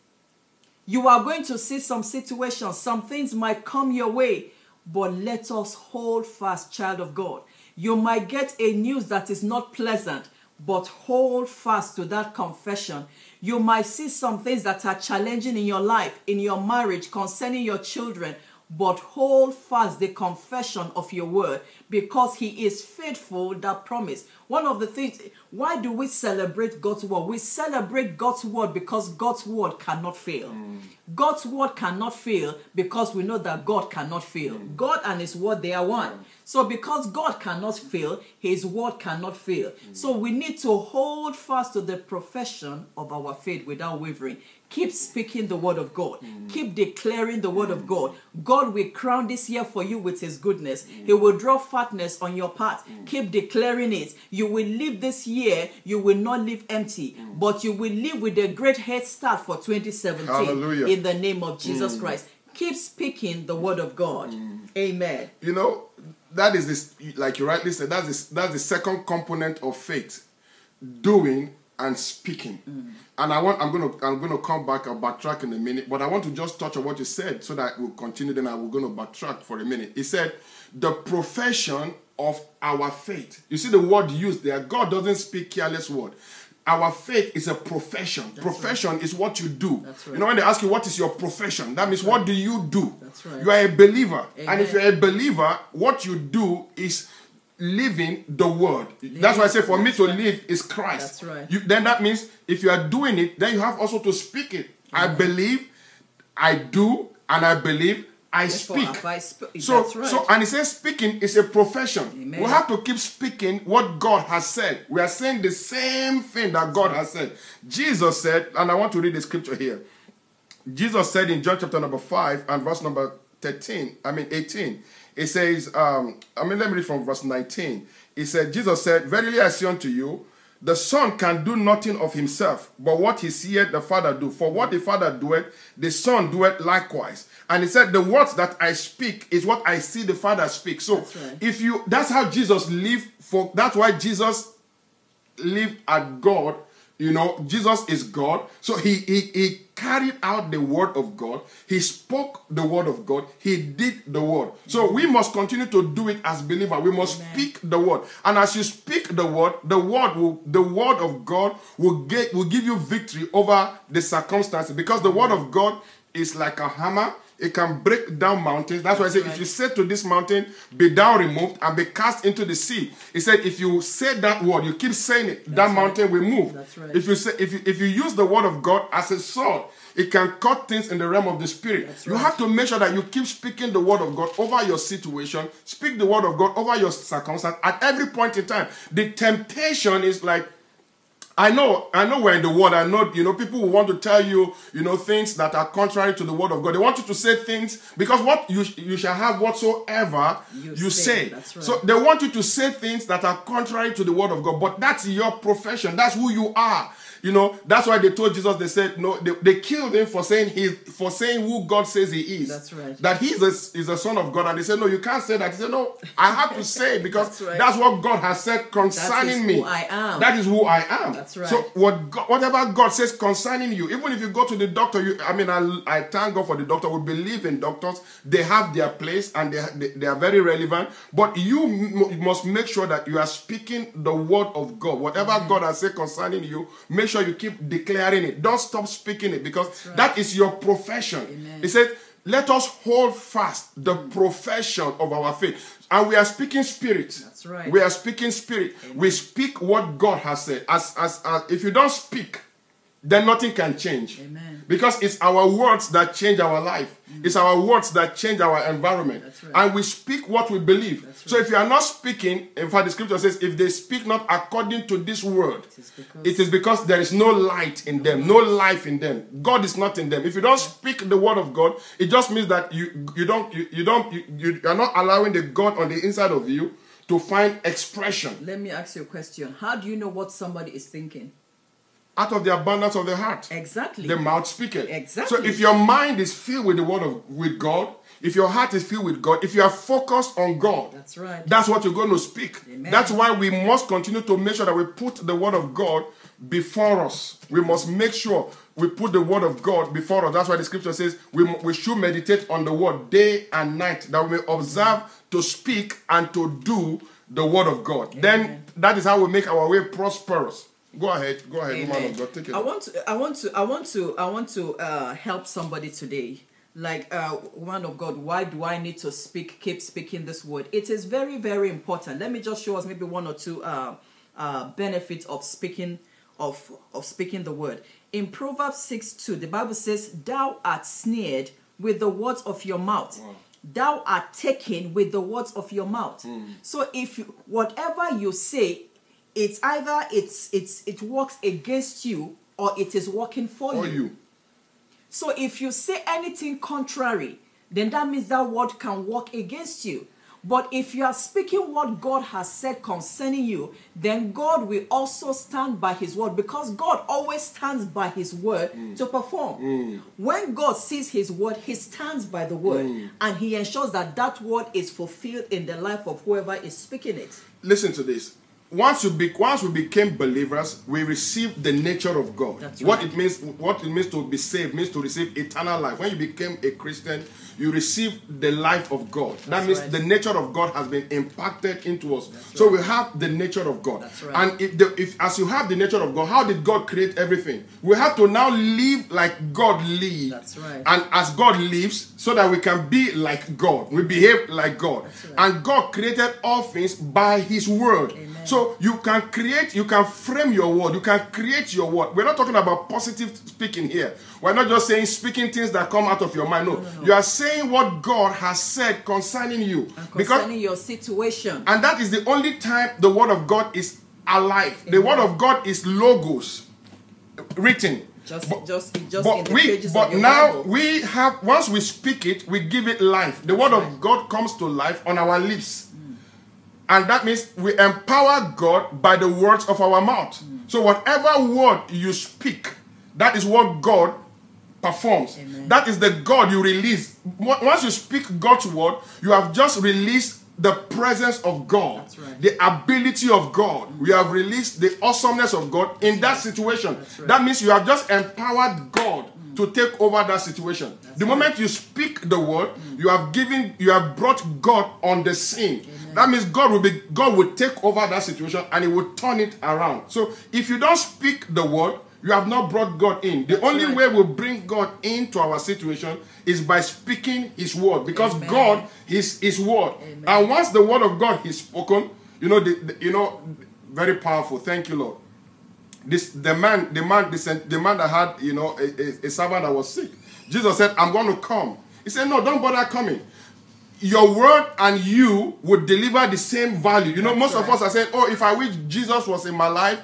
You are going to see some situations. Some things might come your way. But let us hold fast, child of God. You might get a news that is not pleasant, but hold fast to that confession. You might see some things that are challenging in your life, in your marriage, concerning your children, but hold fast the confession of your word, because he is faithful that promise. One of the things, why do we celebrate God's word? We celebrate God's word because God's word cannot fail. God's word cannot fail because we know that God cannot fail. God and his word, they are one. So because God cannot fail, his word cannot fail. So we need to hold fast to the profession of our faith without wavering. Keep speaking the word of God. Keep declaring the word of God. God will crown this year for you with his goodness. He will draw fatness on your path. Keep declaring it. You will live this year. You will not live empty, but you will live with a great head start for 2017. Hallelujah. In the name of Jesus Christ. Keep speaking the word of God. Amen. You know, that is this, like you rightly said, that's the second component of faith. Doing and speaking. And I'm gonna come back. I'll backtrack in a minute, but I want to just touch on what you said so that we'll continue. Then we're going to backtrack for a minute. He said the profession of our faith. You see the word used there. God doesn't speak careless word. Our faith is a profession. That's profession right. is what you do. That's right. You know, when they ask you what is your profession, that means what do you do? That's right. You are a believer. Amen. And if you're a believer, what you do is living the word. That's why I say for me to live is Christ. That's right. Then that means if you are doing it, then you have also to speak it. I believe, I do, and I believe, I speak. So and it says speaking is a profession. Amen. We have to keep speaking what God has said. We are saying the same thing that God has said. Jesus said, and I want to read the scripture here. Jesus said in John chapter number 5 and verse number 18. It says, let me read from verse 19. It said, Jesus said, verily I say unto you, the Son can do nothing of himself, but what he seeth the Father do. For what the Father doeth, the Son doeth likewise. And he said, the words that I speak is what I see the Father speak. So That's right. that's how Jesus lived. That's why Jesus lived at God. Jesus is God. So he carried out the word of God. He spoke the word of God. He did the word. So we must continue to do it as believers. We must speak the word. And as you speak the word of God will give you victory over the circumstances. Because the word of God is like a hammer. It can break down mountains. That's why I say, if you say to this mountain, be thou removed and be cast into the sea. He said, if you say that word, you keep saying it, that mountain will move. That's right. If you use the word of God as a sword, it can cut things in the realm of the spirit. That's You right. have to make sure that you keep speaking the word of God over your situation. Speak the word of God over your circumstance at every point in time. The temptation is like, I know we're in the world. I know, people will want to tell you, things that are contrary to the word of God. They want you to say things because what you shall have whatsoever you say. That's right. So they want you to say things that are contrary to the word of God. But that's your profession. That's who you are. That's why they told Jesus, they said, no, they killed him for saying who God says he is. That's right. That he is a son of God. And they said, no, you can't say that. He said, no, I have to say it because That's right. that's what God has said concerning me. Who I am. That is who I am. That's right. So whatever God says concerning you, even if you go to the doctor, I thank God for the doctor. We believe in doctors. They have their place and they are very relevant. But you must make sure that you are speaking the word of God. Whatever God has said concerning you, make sure you keep declaring it. Don't stop speaking it because that is your profession. Amen. He said, let us hold fast the profession of our faith. And we are speaking spirit. That's right. We are speaking spirit. Amen. We speak what God has said. As if you don't speak, then nothing can change. Amen. Because it's our words that change our life. It's our words that change our environment. That's right. And we speak what we believe. That's So right. if you are not speaking, in fact, the scripture says, if they speak not according to this word, it is because there is no light in them, no life in them. God is not in them. If you don't speak the word of God, it just means that you are not allowing the God on the inside of you to find expression. Let me ask you a question. How do you know what somebody is thinking? Out of the abundance of the heart, Exactly. the mouth speaketh. Exactly. So if your mind is filled with the with God, if your heart is filled with God, if you are focused on God, That's right. that's what you're going to speak. Amen. That's why we must continue to make sure that we put the word of God before us. We must make sure we put the word of God before us. That's why the scripture says we should meditate on the word day and night, that we may observe to speak and to do the word of God. Amen. Then that is how we make our way prosperous. Go ahead, Amen. woman of God. Take it. I want to help somebody today. Like, woman of God, why do I need to keep speaking this word? It is very, very important. Let me just show us maybe one or two benefits of speaking speaking the word. In Proverbs 6:2, the Bible says, "Thou art snared with the words of your mouth." Wow. Thou art taken with the words of your mouth. So if whatever you say, it's either it works against you or it is working for you. So if you say anything contrary, then that means that word can work against you. But if you are speaking what God has said concerning you, then God will also stand by his word, because God always stands by his word to perform. When God sees his word, he stands by the word and he ensures that that word is fulfilled in the life of whoever is speaking it. Listen to this. Once we became believers, we received the nature of God. That's What right. it means to be saved means to receive eternal life. When you became a Christian, you receive the life of God. That means right. the nature of God has been impacted into us. So we have the nature of God. That's right. And if as you have the nature of God, how did God create everything? We have to now live like God lives. That's right. And as God lives, so that we can be like God. We behave like God. That's right. And God created all things by his word. Amen. So you can frame your word, you can create your word. We're not talking about positive speaking here. We're not just saying speaking things that come out of your mind. No. You are saying what God has said concerning you. And concerning your situation. And that is the only time the word of God is alive. The word of God is logos, written. Just in the pages But of your now Bible. we have, once we speak it, we give it life. The word of God comes to life on our lips. And that means we empower God by the words of our mouth. So whatever word you speak, that is what God performs. Amen. That is the God you release. Once you speak God's word, you have just released the presence of God, That's right. the ability of God. We have released the awesomeness of God in that situation. Right. That means you have just empowered God to take over that situation. The moment you speak the word, you have brought God on the scene. Amen. That means God will take over that situation and He will turn it around. So if you don't speak the word, you have not brought God in. The only way we bring God into our situation is by speaking His word, because Amen. God is His word. Amen. And once the word of God is spoken, very powerful. Thank you, Lord. The man that had a servant that was sick. Jesus said, "I'm going to come." He said, "No, don't bother coming. Your word and you would deliver the same value." Most of us are saying, "Oh, if I wish Jesus was in my life,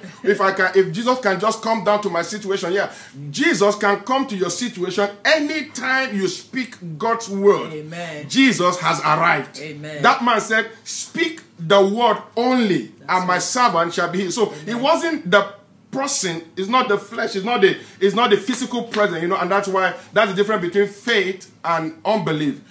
if Jesus can just come down to my situation." Yeah, Jesus can come to your situation anytime you speak God's word. Amen. Jesus has arrived. Amen. That man said, "Speak the word only, and my servant shall be healed." So it wasn't the person, it's not the flesh, it's not the physical presence, and that's the difference between faith and unbelief.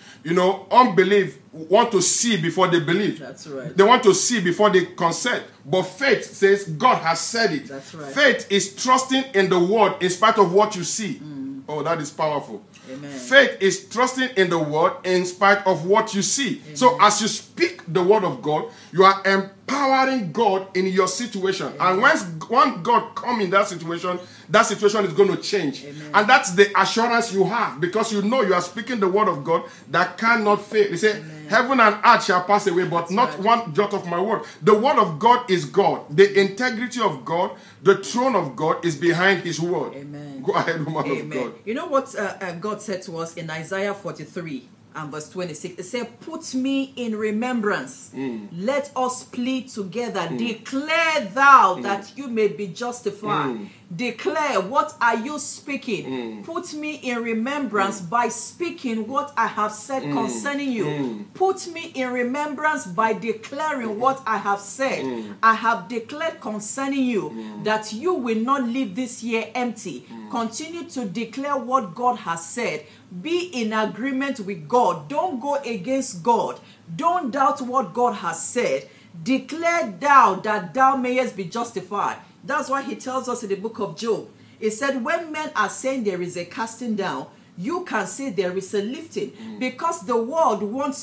Unbelief want to see before they believe. That's right. They want to see before they consent. But faith says God has said it. That's right. Faith is trusting in the word in spite of what you see. Oh, that is powerful. Amen. Faith is trusting in the word in spite of what you see. Amen. So as you speak the word of God, you are empowering God in your situation. Amen. And once God comes in that situation is going to change. Amen. And that's the assurance you have, because you know you are speaking the word of God that cannot fail. They say, Amen. Heaven and earth shall pass away, but that's not right. One jot of my word. The word of God is God. The integrity of God, the throne of God is behind His word. Amen. Go ahead, woman of God. You know what God said to us in Isaiah 43 and verse 26? It said, "Put me in remembrance. Let us plead together. Declare thou that you may be justified." Declare, what are you speaking? Put me in remembrance by speaking what I have said concerning you. Put me in remembrance by declaring what I have said. I have declared concerning you that you will not leave this year empty. Continue to declare what God has said. Be in agreement with God. Don't go against God. Don't doubt what God has said. Declare thou that thou mayest be justified. That's why He tells us in the book of Job. He said, when men are saying there is a casting down, you can say there is a lifting, because the world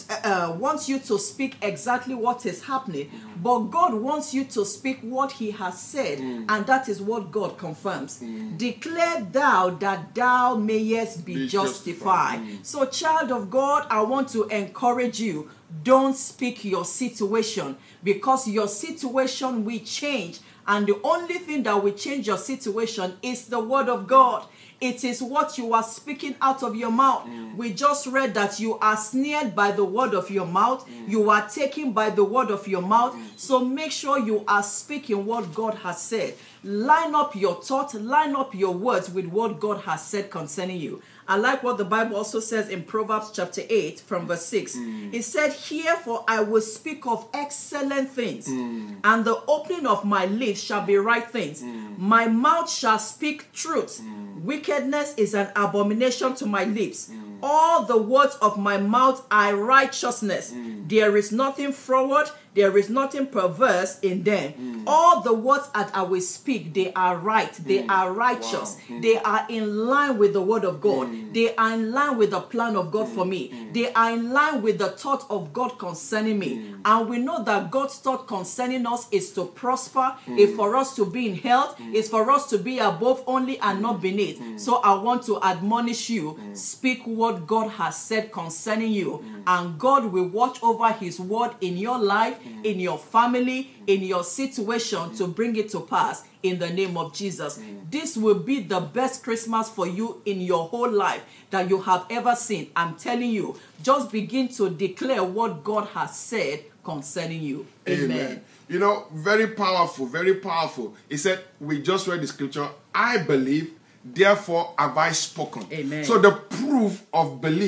wants you to speak exactly what is happening, but God wants you to speak what He has said, and that is what God confirms. Declare thou that thou mayest be justified. So, child of God, I want to encourage you. Don't speak your situation, because your situation will change, and the only thing that will change your situation is the word of God. It is what you are speaking out of your mouth. We just read that you are snared by the word of your mouth. You are taken by the word of your mouth. So make sure you are speaking what God has said. Line up your thought, line up your words with what God has said concerning you. I like what the Bible also says in Proverbs chapter 8 from verse 6. It said, "Herefore I will speak of excellent things, and the opening of my lips shall be right things. My mouth shall speak truth. Wickedness is an abomination to my lips. All the words of my mouth are righteousness. There is nothing froward, there is nothing perverse in them. All the words that I will speak, they are right, they are righteous. They are in line with the word of God. They are in line with the plan of God for me. They are in line with the thought of God concerning me. And we know that God's thought concerning us is to prosper, is for us to be in health, is for us to be above only and not beneath. So I want to admonish you, speak what God has said concerning you, and God will watch over His word in your life, in your family, in your situation, to bring it to pass in the name of Jesus. This will be the best Christmas for you in your whole life that you have ever seen. I'm telling you, just begin to declare what God has said concerning you. Amen. You know, very powerful, very powerful. He said, we just read the scripture, I believe, therefore have I spoken. Amen. So the proof of belief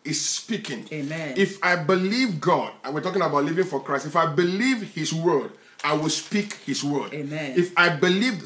is speaking. Amen. If I believe God, and we're talking about living for Christ, if I believe his word, I will speak his word. Amen. If I believe,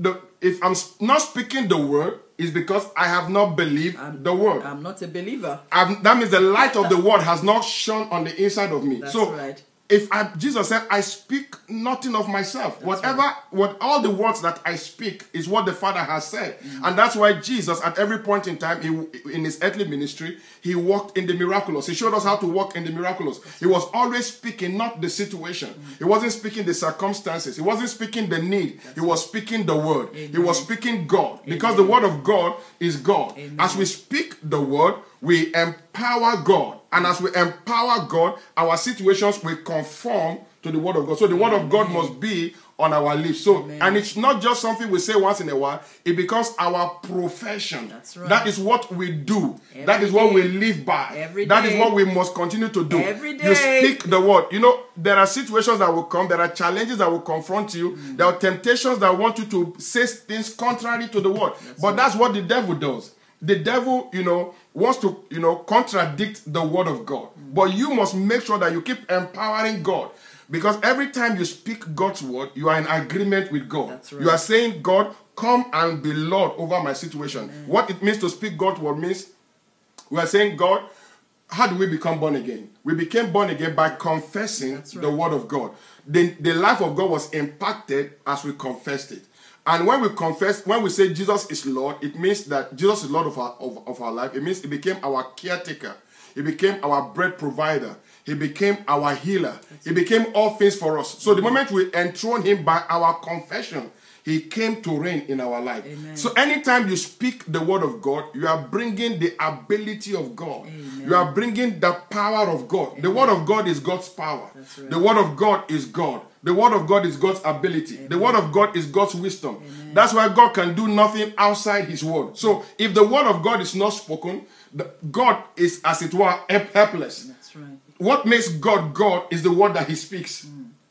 if I'm not speaking the word, it's because I have not believed the word. I'm not a believer. That means the light of the word has not shone on the inside of me. That's so right. Jesus said, I speak nothing of myself. That's right. All the words that I speak is what the Father has said. And that's why Jesus, at every point in time, in his earthly ministry, he walked in the miraculous. He showed us how to walk in the miraculous. He was always speaking, not the situation. He wasn't speaking the circumstances. He wasn't speaking the need. He was speaking the word. Amen. He was speaking God. Because the word of God is God. Amen. As we speak the word, we empower God. And as we empower God, our situations will conform to the word of God. So the word of God must be on our lips. So, and it's not just something we say once in a while. It becomes our profession. That's right. That is what we do. Every that is what day. we live by. Every that day. is what we must continue to do. Every day. You speak the word. You know, there are situations that will come. There are challenges that will confront you. There are temptations that want you to say things contrary to the word. That's what the devil does. The devil, wants to, contradict the word of God. But you must make sure that you keep empowering God. Because every time you speak God's word, you are in agreement with God. That's right. You are saying, God, come and be Lord over my situation. Amen. What it means to speak God's word means we are saying, God, how do we become born again? We became born again by confessing the word of God. The life of God was impacted as we confessed it. And when we say Jesus is Lord, it means that Jesus is Lord of our life. It means he became our caretaker. He became our bread provider. He became our healer. He became all things for us. So the moment we enthrone him by our confession, he came to reign in our life. Amen. So anytime you speak the word of God, you are bringing the ability of God. Amen. You are bringing the power of God. Amen. The word of God is God's power. Right. The word of God is God. The word of God is God's ability. Amen. The word of God is God's wisdom. Amen. That's why God can do nothing outside his word. So if the word of God is not spoken, God is, as it were, helpless. That's right. What makes God God is the word that he speaks.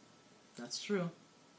That's true.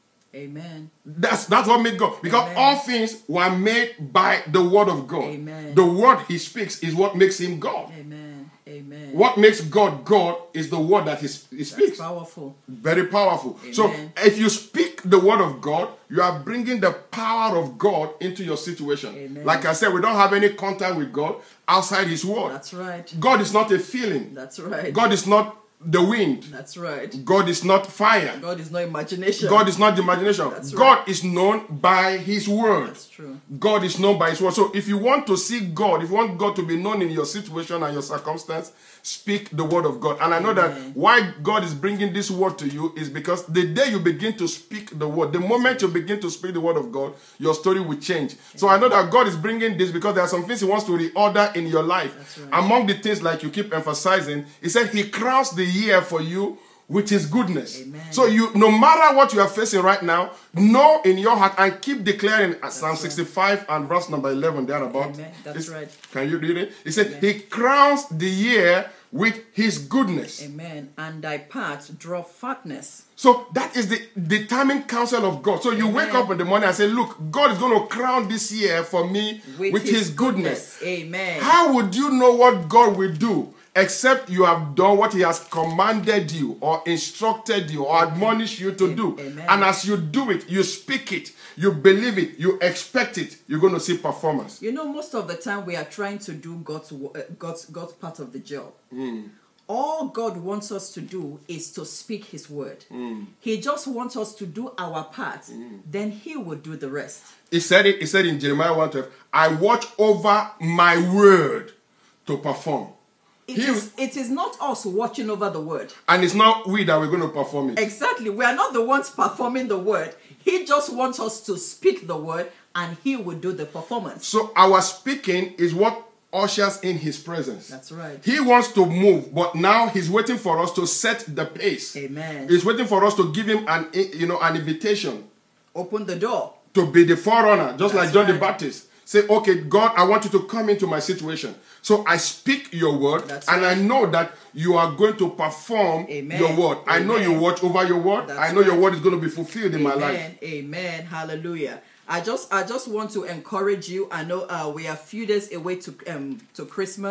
Amen. That's what made God. Because all things were made by the word of God. Amen. The word he speaks is what makes him God. Amen. Amen. What makes God God is the word that he speaks. That's powerful. Very powerful. Amen. So if you speak the word of God, you are bringing the power of God into your situation. Amen. Like I said, we don't have any contact with God outside his word. That's right. God is not a feeling. That's right. God is not the wind. That's right. God is not fire. God is not imagination. God is not the imagination. That's God right. is known by his word. That's true. God is known by his word. So if you want to see God, if you want God to be known in your situation and your circumstance, speak the word of God. And I know that why God is bringing this word to you is because the day you begin to speak the word, the moment you begin to speak the word of God, your story will change. So I know that God is bringing this because there are some things he wants to reorder in your life. Right. Among the things, like you keep emphasizing, he said he crowns the year for you with his goodness. Amen. So no matter what you are facing right now, know in your heart and keep declaring Psalm 65 and verse number 11 thereabout. Amen. That's right. Can you read it? He said, he crowns the year with his goodness. Amen. And thy paths draw fatness. So that is the determined counsel of God. So you wake up in the morning and say, look, God is going to crown this year for me with his goodness. Amen. How would you know what God will do? Except you have done what he has commanded you or instructed you or admonished you to do. Amen. And as you do it, you speak it, you believe it, you expect it, you're going to see performance. You know, most of the time we are trying to do God's part of the job. All God wants us to do is to speak his word. He just wants us to do our part. Then he will do the rest. He said in Jeremiah 1:12, I watch over my word to perform. It is not us watching over the word. And it's not we that we're going to perform it. Exactly. We are not the ones performing the word. He just wants us to speak the word and he will do the performance. So our speaking is what ushers in his presence. That's right. He wants to move, but now he's waiting for us to set the pace. Amen. He's waiting for us to give him an invitation. Open the door. To be the forerunner, just like John the Baptist. Say, okay, God, I want you to come into my situation. So I speak your word, and I know that you are going to perform your word. I know you watch over your word. I know your word is going to be fulfilled in my life. Amen. Hallelujah. I just want to encourage you. I know we are a few days away to Christmas,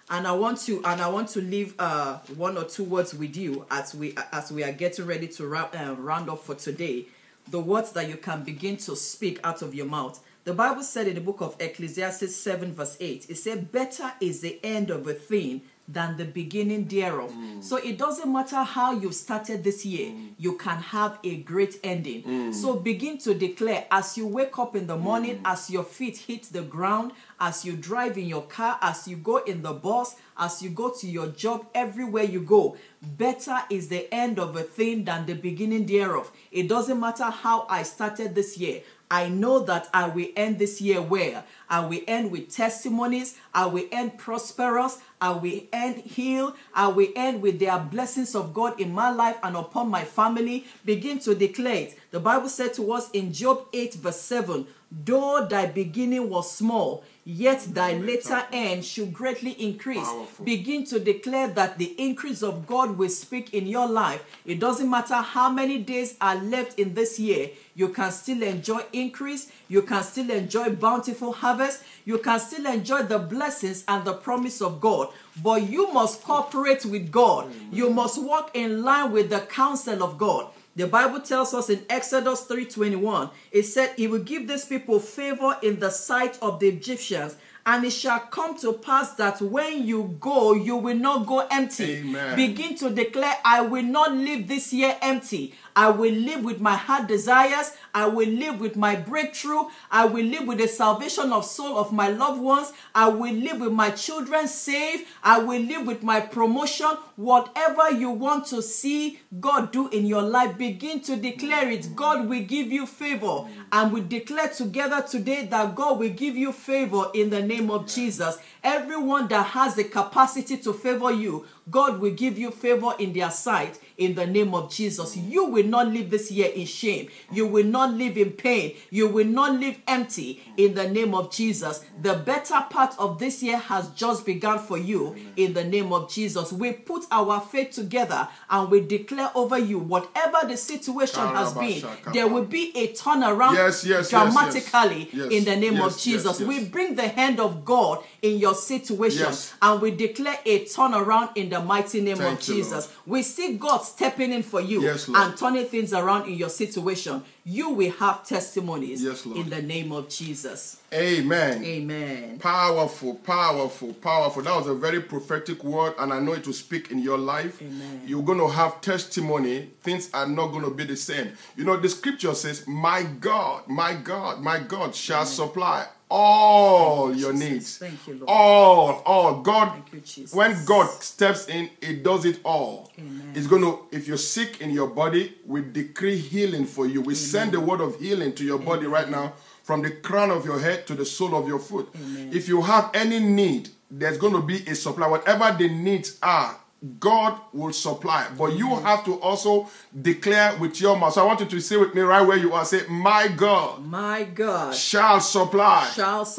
And I want to leave one or two words with you as we are getting ready to round up for today. The words that you can begin to speak out of your mouth. The Bible said in the book of Ecclesiastes 7 verse 8, it said, better is the end of a thing than the beginning thereof. So it doesn't matter how you started this year, you can have a great ending. So begin to declare as you wake up in the morning, as your feet hit the ground, as you drive in your car, as you go in the bus, as you go to your job, everywhere you go. Better is the end of a thing than the beginning thereof. It doesn't matter how I started this year. I know that I will end this year well. I will end with testimonies. I will end prosperous. I will end healed. I will end with the blessings of God in my life and upon my family. Begin to declare it. The Bible said to us in Job 8 verse 7, though thy beginning was small, yet thy later end should greatly increase. Powerful. Begin to declare that the increase of God will speak in your life. It doesn't matter how many days are left in this year. You can still enjoy increase. You can still enjoy bountiful harvest. You can still enjoy the blessings and the promise of God. But you must cooperate with God. You must walk in line with the counsel of God. The Bible tells us in Exodus 3:21, it said, he will give these people favor in the sight of the Egyptians. And it shall come to pass that when you go, you will not go empty. Amen. Begin to declare, I will not live this year empty. I will live with my heart desires. I will live with my breakthrough. I will live with the salvation of soul of my loved ones. I will live with my children saved. I will live with my promotion. Whatever you want to see God do in your life, begin to declare it. God will give you favor. And we declare together today that God will give you favor in the name of Jesus. Everyone that has the capacity to favor you, God will give you favor in their sight in the name of Jesus. You will not live this year in shame. You will not live in pain. You will not live empty in the name of Jesus. The better part of this year has just begun for you in the name of Jesus. We put our faith together and we declare over you, whatever the situation has been, there will be a turnaround dramatically in the name of Jesus. We bring the hand of God in your situation and we declare a turnaround in the mighty name of Jesus. We see God stepping in for you and turning things around in your situation. You will have testimonies in the name of Jesus. Amen. Amen. Powerful, powerful, powerful. That was a very prophetic word, and I know it will speak in your life. Amen. You're going to have testimony. Things are not going to be the same. You know, the scripture says, my God, my God, my God shall supply all your needs. Thank you, Lord. All. God, Thank you, Jesus. when God steps in, it does it all. Amen. It's going to, if you're sick in your body, we decree healing for you. We send the word of healing to your body right now, from the crown of your head to the sole of your foot. Amen. If you have any need, there's going to be a supply. Whatever the needs are, God will supply. But you have to also declare with your mouth. So I want you to say with me right where you are. Say, my God shall supply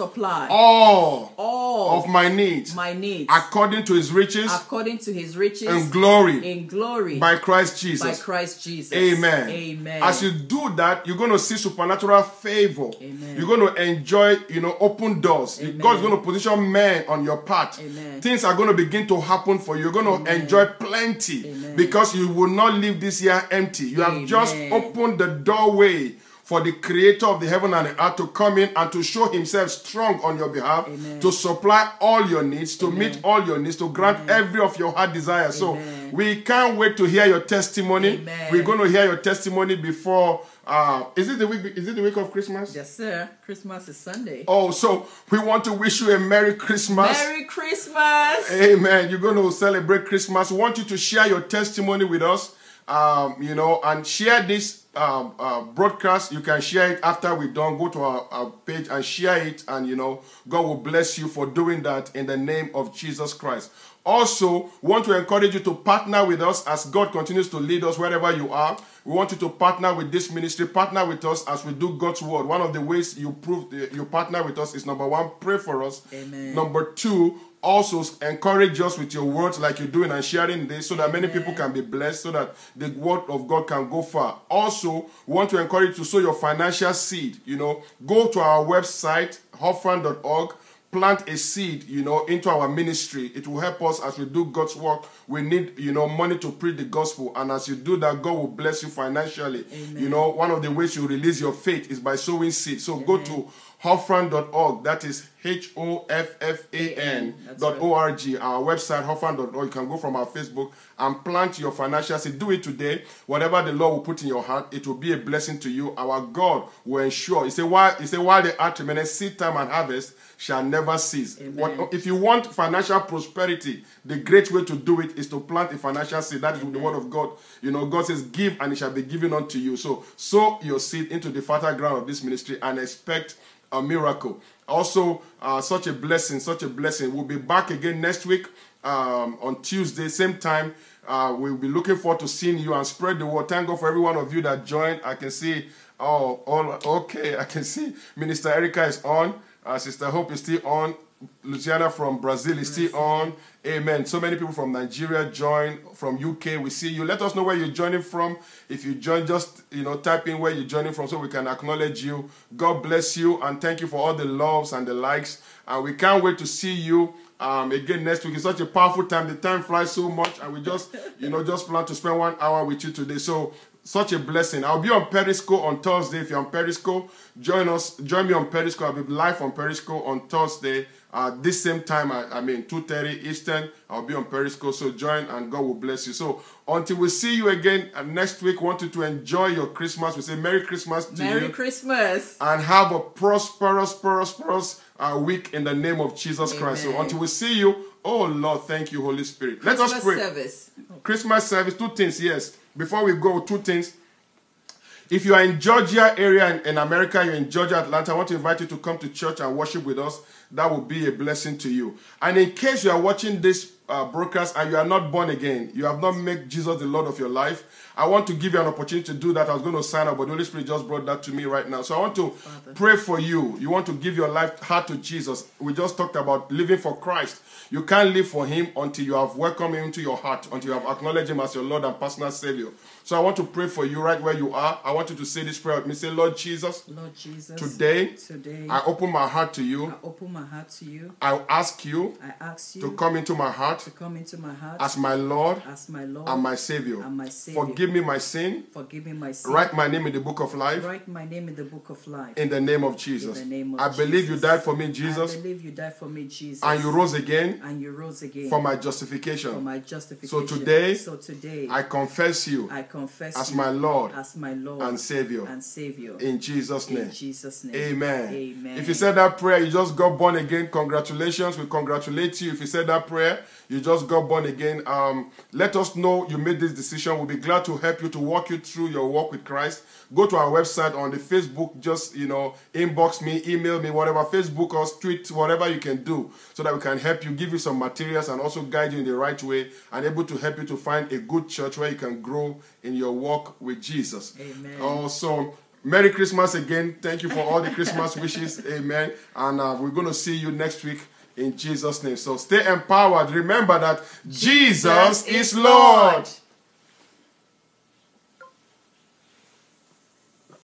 all of my needs according to his riches and glory by Christ Jesus. Amen. As you do that, you're going to see supernatural favor. Amen. You're going to enjoy, open doors. Amen. God's going to position men on your path. Amen. Things are going to begin to happen for you. You're going to enjoy plenty because you will not live this year empty. You have just opened the doorway for the creator of the heaven and the earth to come in and to show himself strong on your behalf, to supply all your needs, to meet all your needs, to grant every of your heart desires. So we can't wait to hear your testimony. We're going to hear your testimony before is it the week of Christmas? Yes, sir. Christmas is Sunday. Oh, so we want to wish you a Merry Christmas. Merry Christmas. Amen. You're going to celebrate Christmas. We want you to share your testimony with us, and share this broadcast. You can share it after we're done. Go to our page and share it, and God will bless you for doing that in the name of Jesus Christ. Also, we want to encourage you to partner with us as God continues to lead us wherever you are. We want you to partner with this ministry, partner with us as we do God's word. One of the ways you prove you partner with us is, number one, pray for us. Amen. Number two, also encourage us with your words like you're doing and sharing this so that many people can be blessed, so that the word of God can go far. Also, we want to encourage you to sow your financial seed. Go to our website, hofran.org. plant a seed, into our ministry. It will help us as we do God's work. We need, money to preach the gospel. And as you do that, God will bless you financially. Amen. One of the ways you release your faith is by sowing seed. So go to hoffran.org. That is HOFFAN.org. Right. Our website, hoffran.org. You can go from our Facebook and plant your financial seed. Do it today. Whatever the Lord will put in your heart, it will be a blessing to you. Our God will ensure. He said, while the earth remains, seed time and harvest shall never cease. If you want financial prosperity, the great way to do it is to plant a financial seed. That is the word of God. God says, give and it shall be given unto you. So sow your seed into the fertile ground of this ministry and expect a miracle. Also, such a blessing. We'll be back again next week on Tuesday, same time. We'll be looking forward to seeing you and spread the word. Thank God for every one of you that joined. I can see, I can see Minister Erica is on. Sister Hope is still on. Luciana from Brazil is still on. Amen. So many people from Nigeria join, from UK. We see you. Let us know where you're joining from. If you join, just type in where you're joining from so we can acknowledge you. God bless you and thank you for all the loves and the likes. And we can't wait to see you again next week. It's such a powerful time. The time flies so much, and we just plan to spend 1 hour with you today. So such a blessing. I'll be on Periscope on Thursday. If you're on Periscope, join me on Periscope. I'll be live on Periscope on Thursday. This same time, 2:30 Eastern, I'll be on Periscope. So join and God will bless you. So until we see you again next week, want you to enjoy your Christmas. We say Merry Christmas to you. Merry Christmas. And have a prosperous week in the name of Jesus Christ. So until we see you, oh Lord, thank you, Holy Spirit. Let us pray. Service. Christmas service, 2 things, yes. Before we go, 2 things. If you are in Georgia area in America, you're in Georgia, Atlanta, I want to invite you to come to church and worship with us. That will be a blessing to you. And in case you are watching this broadcast and you are not born again, you have not made Jesus the Lord of your life, I want to give you an opportunity to do that. I was going to sign up, but the Holy Spirit just brought that to me right now. So I want to pray for you. You want to give your heart to Jesus. We just talked about living for Christ. You can't live for Him until you have welcomed Him into your heart, until you have acknowledged Him as your Lord and personal Savior. So I want to pray for you right where you are. I want you to say this prayer with me. Say, Lord Jesus, today I open my heart to you. I ask you to come into my heart as my Lord and my Savior. Forgive me my sin. Write my name in the book of life. In the name of Jesus. I believe you died for me, Jesus. And you rose again for my justification. So today I confess you as my Lord and Savior. In Jesus' name. Amen. If you said that prayer, you just got born again. Congratulations. We congratulate you. If you said that prayer, you just got born again. Let us know you made this decision. We'll be glad to help you, to walk you through your walk with Christ. Go to our website on the Facebook. Just, inbox me, email me, whatever, Facebook or tweet, whatever you can do so that we can help you, give you some materials and also guide you in the right way and able to help you to find a good church where you can grow in your walk with Jesus. Amen. Also, Merry Christmas again. Thank you for all the Christmas wishes. Amen. And we're going to see you next week in Jesus' name. So stay empowered. Remember that Jesus is Lord.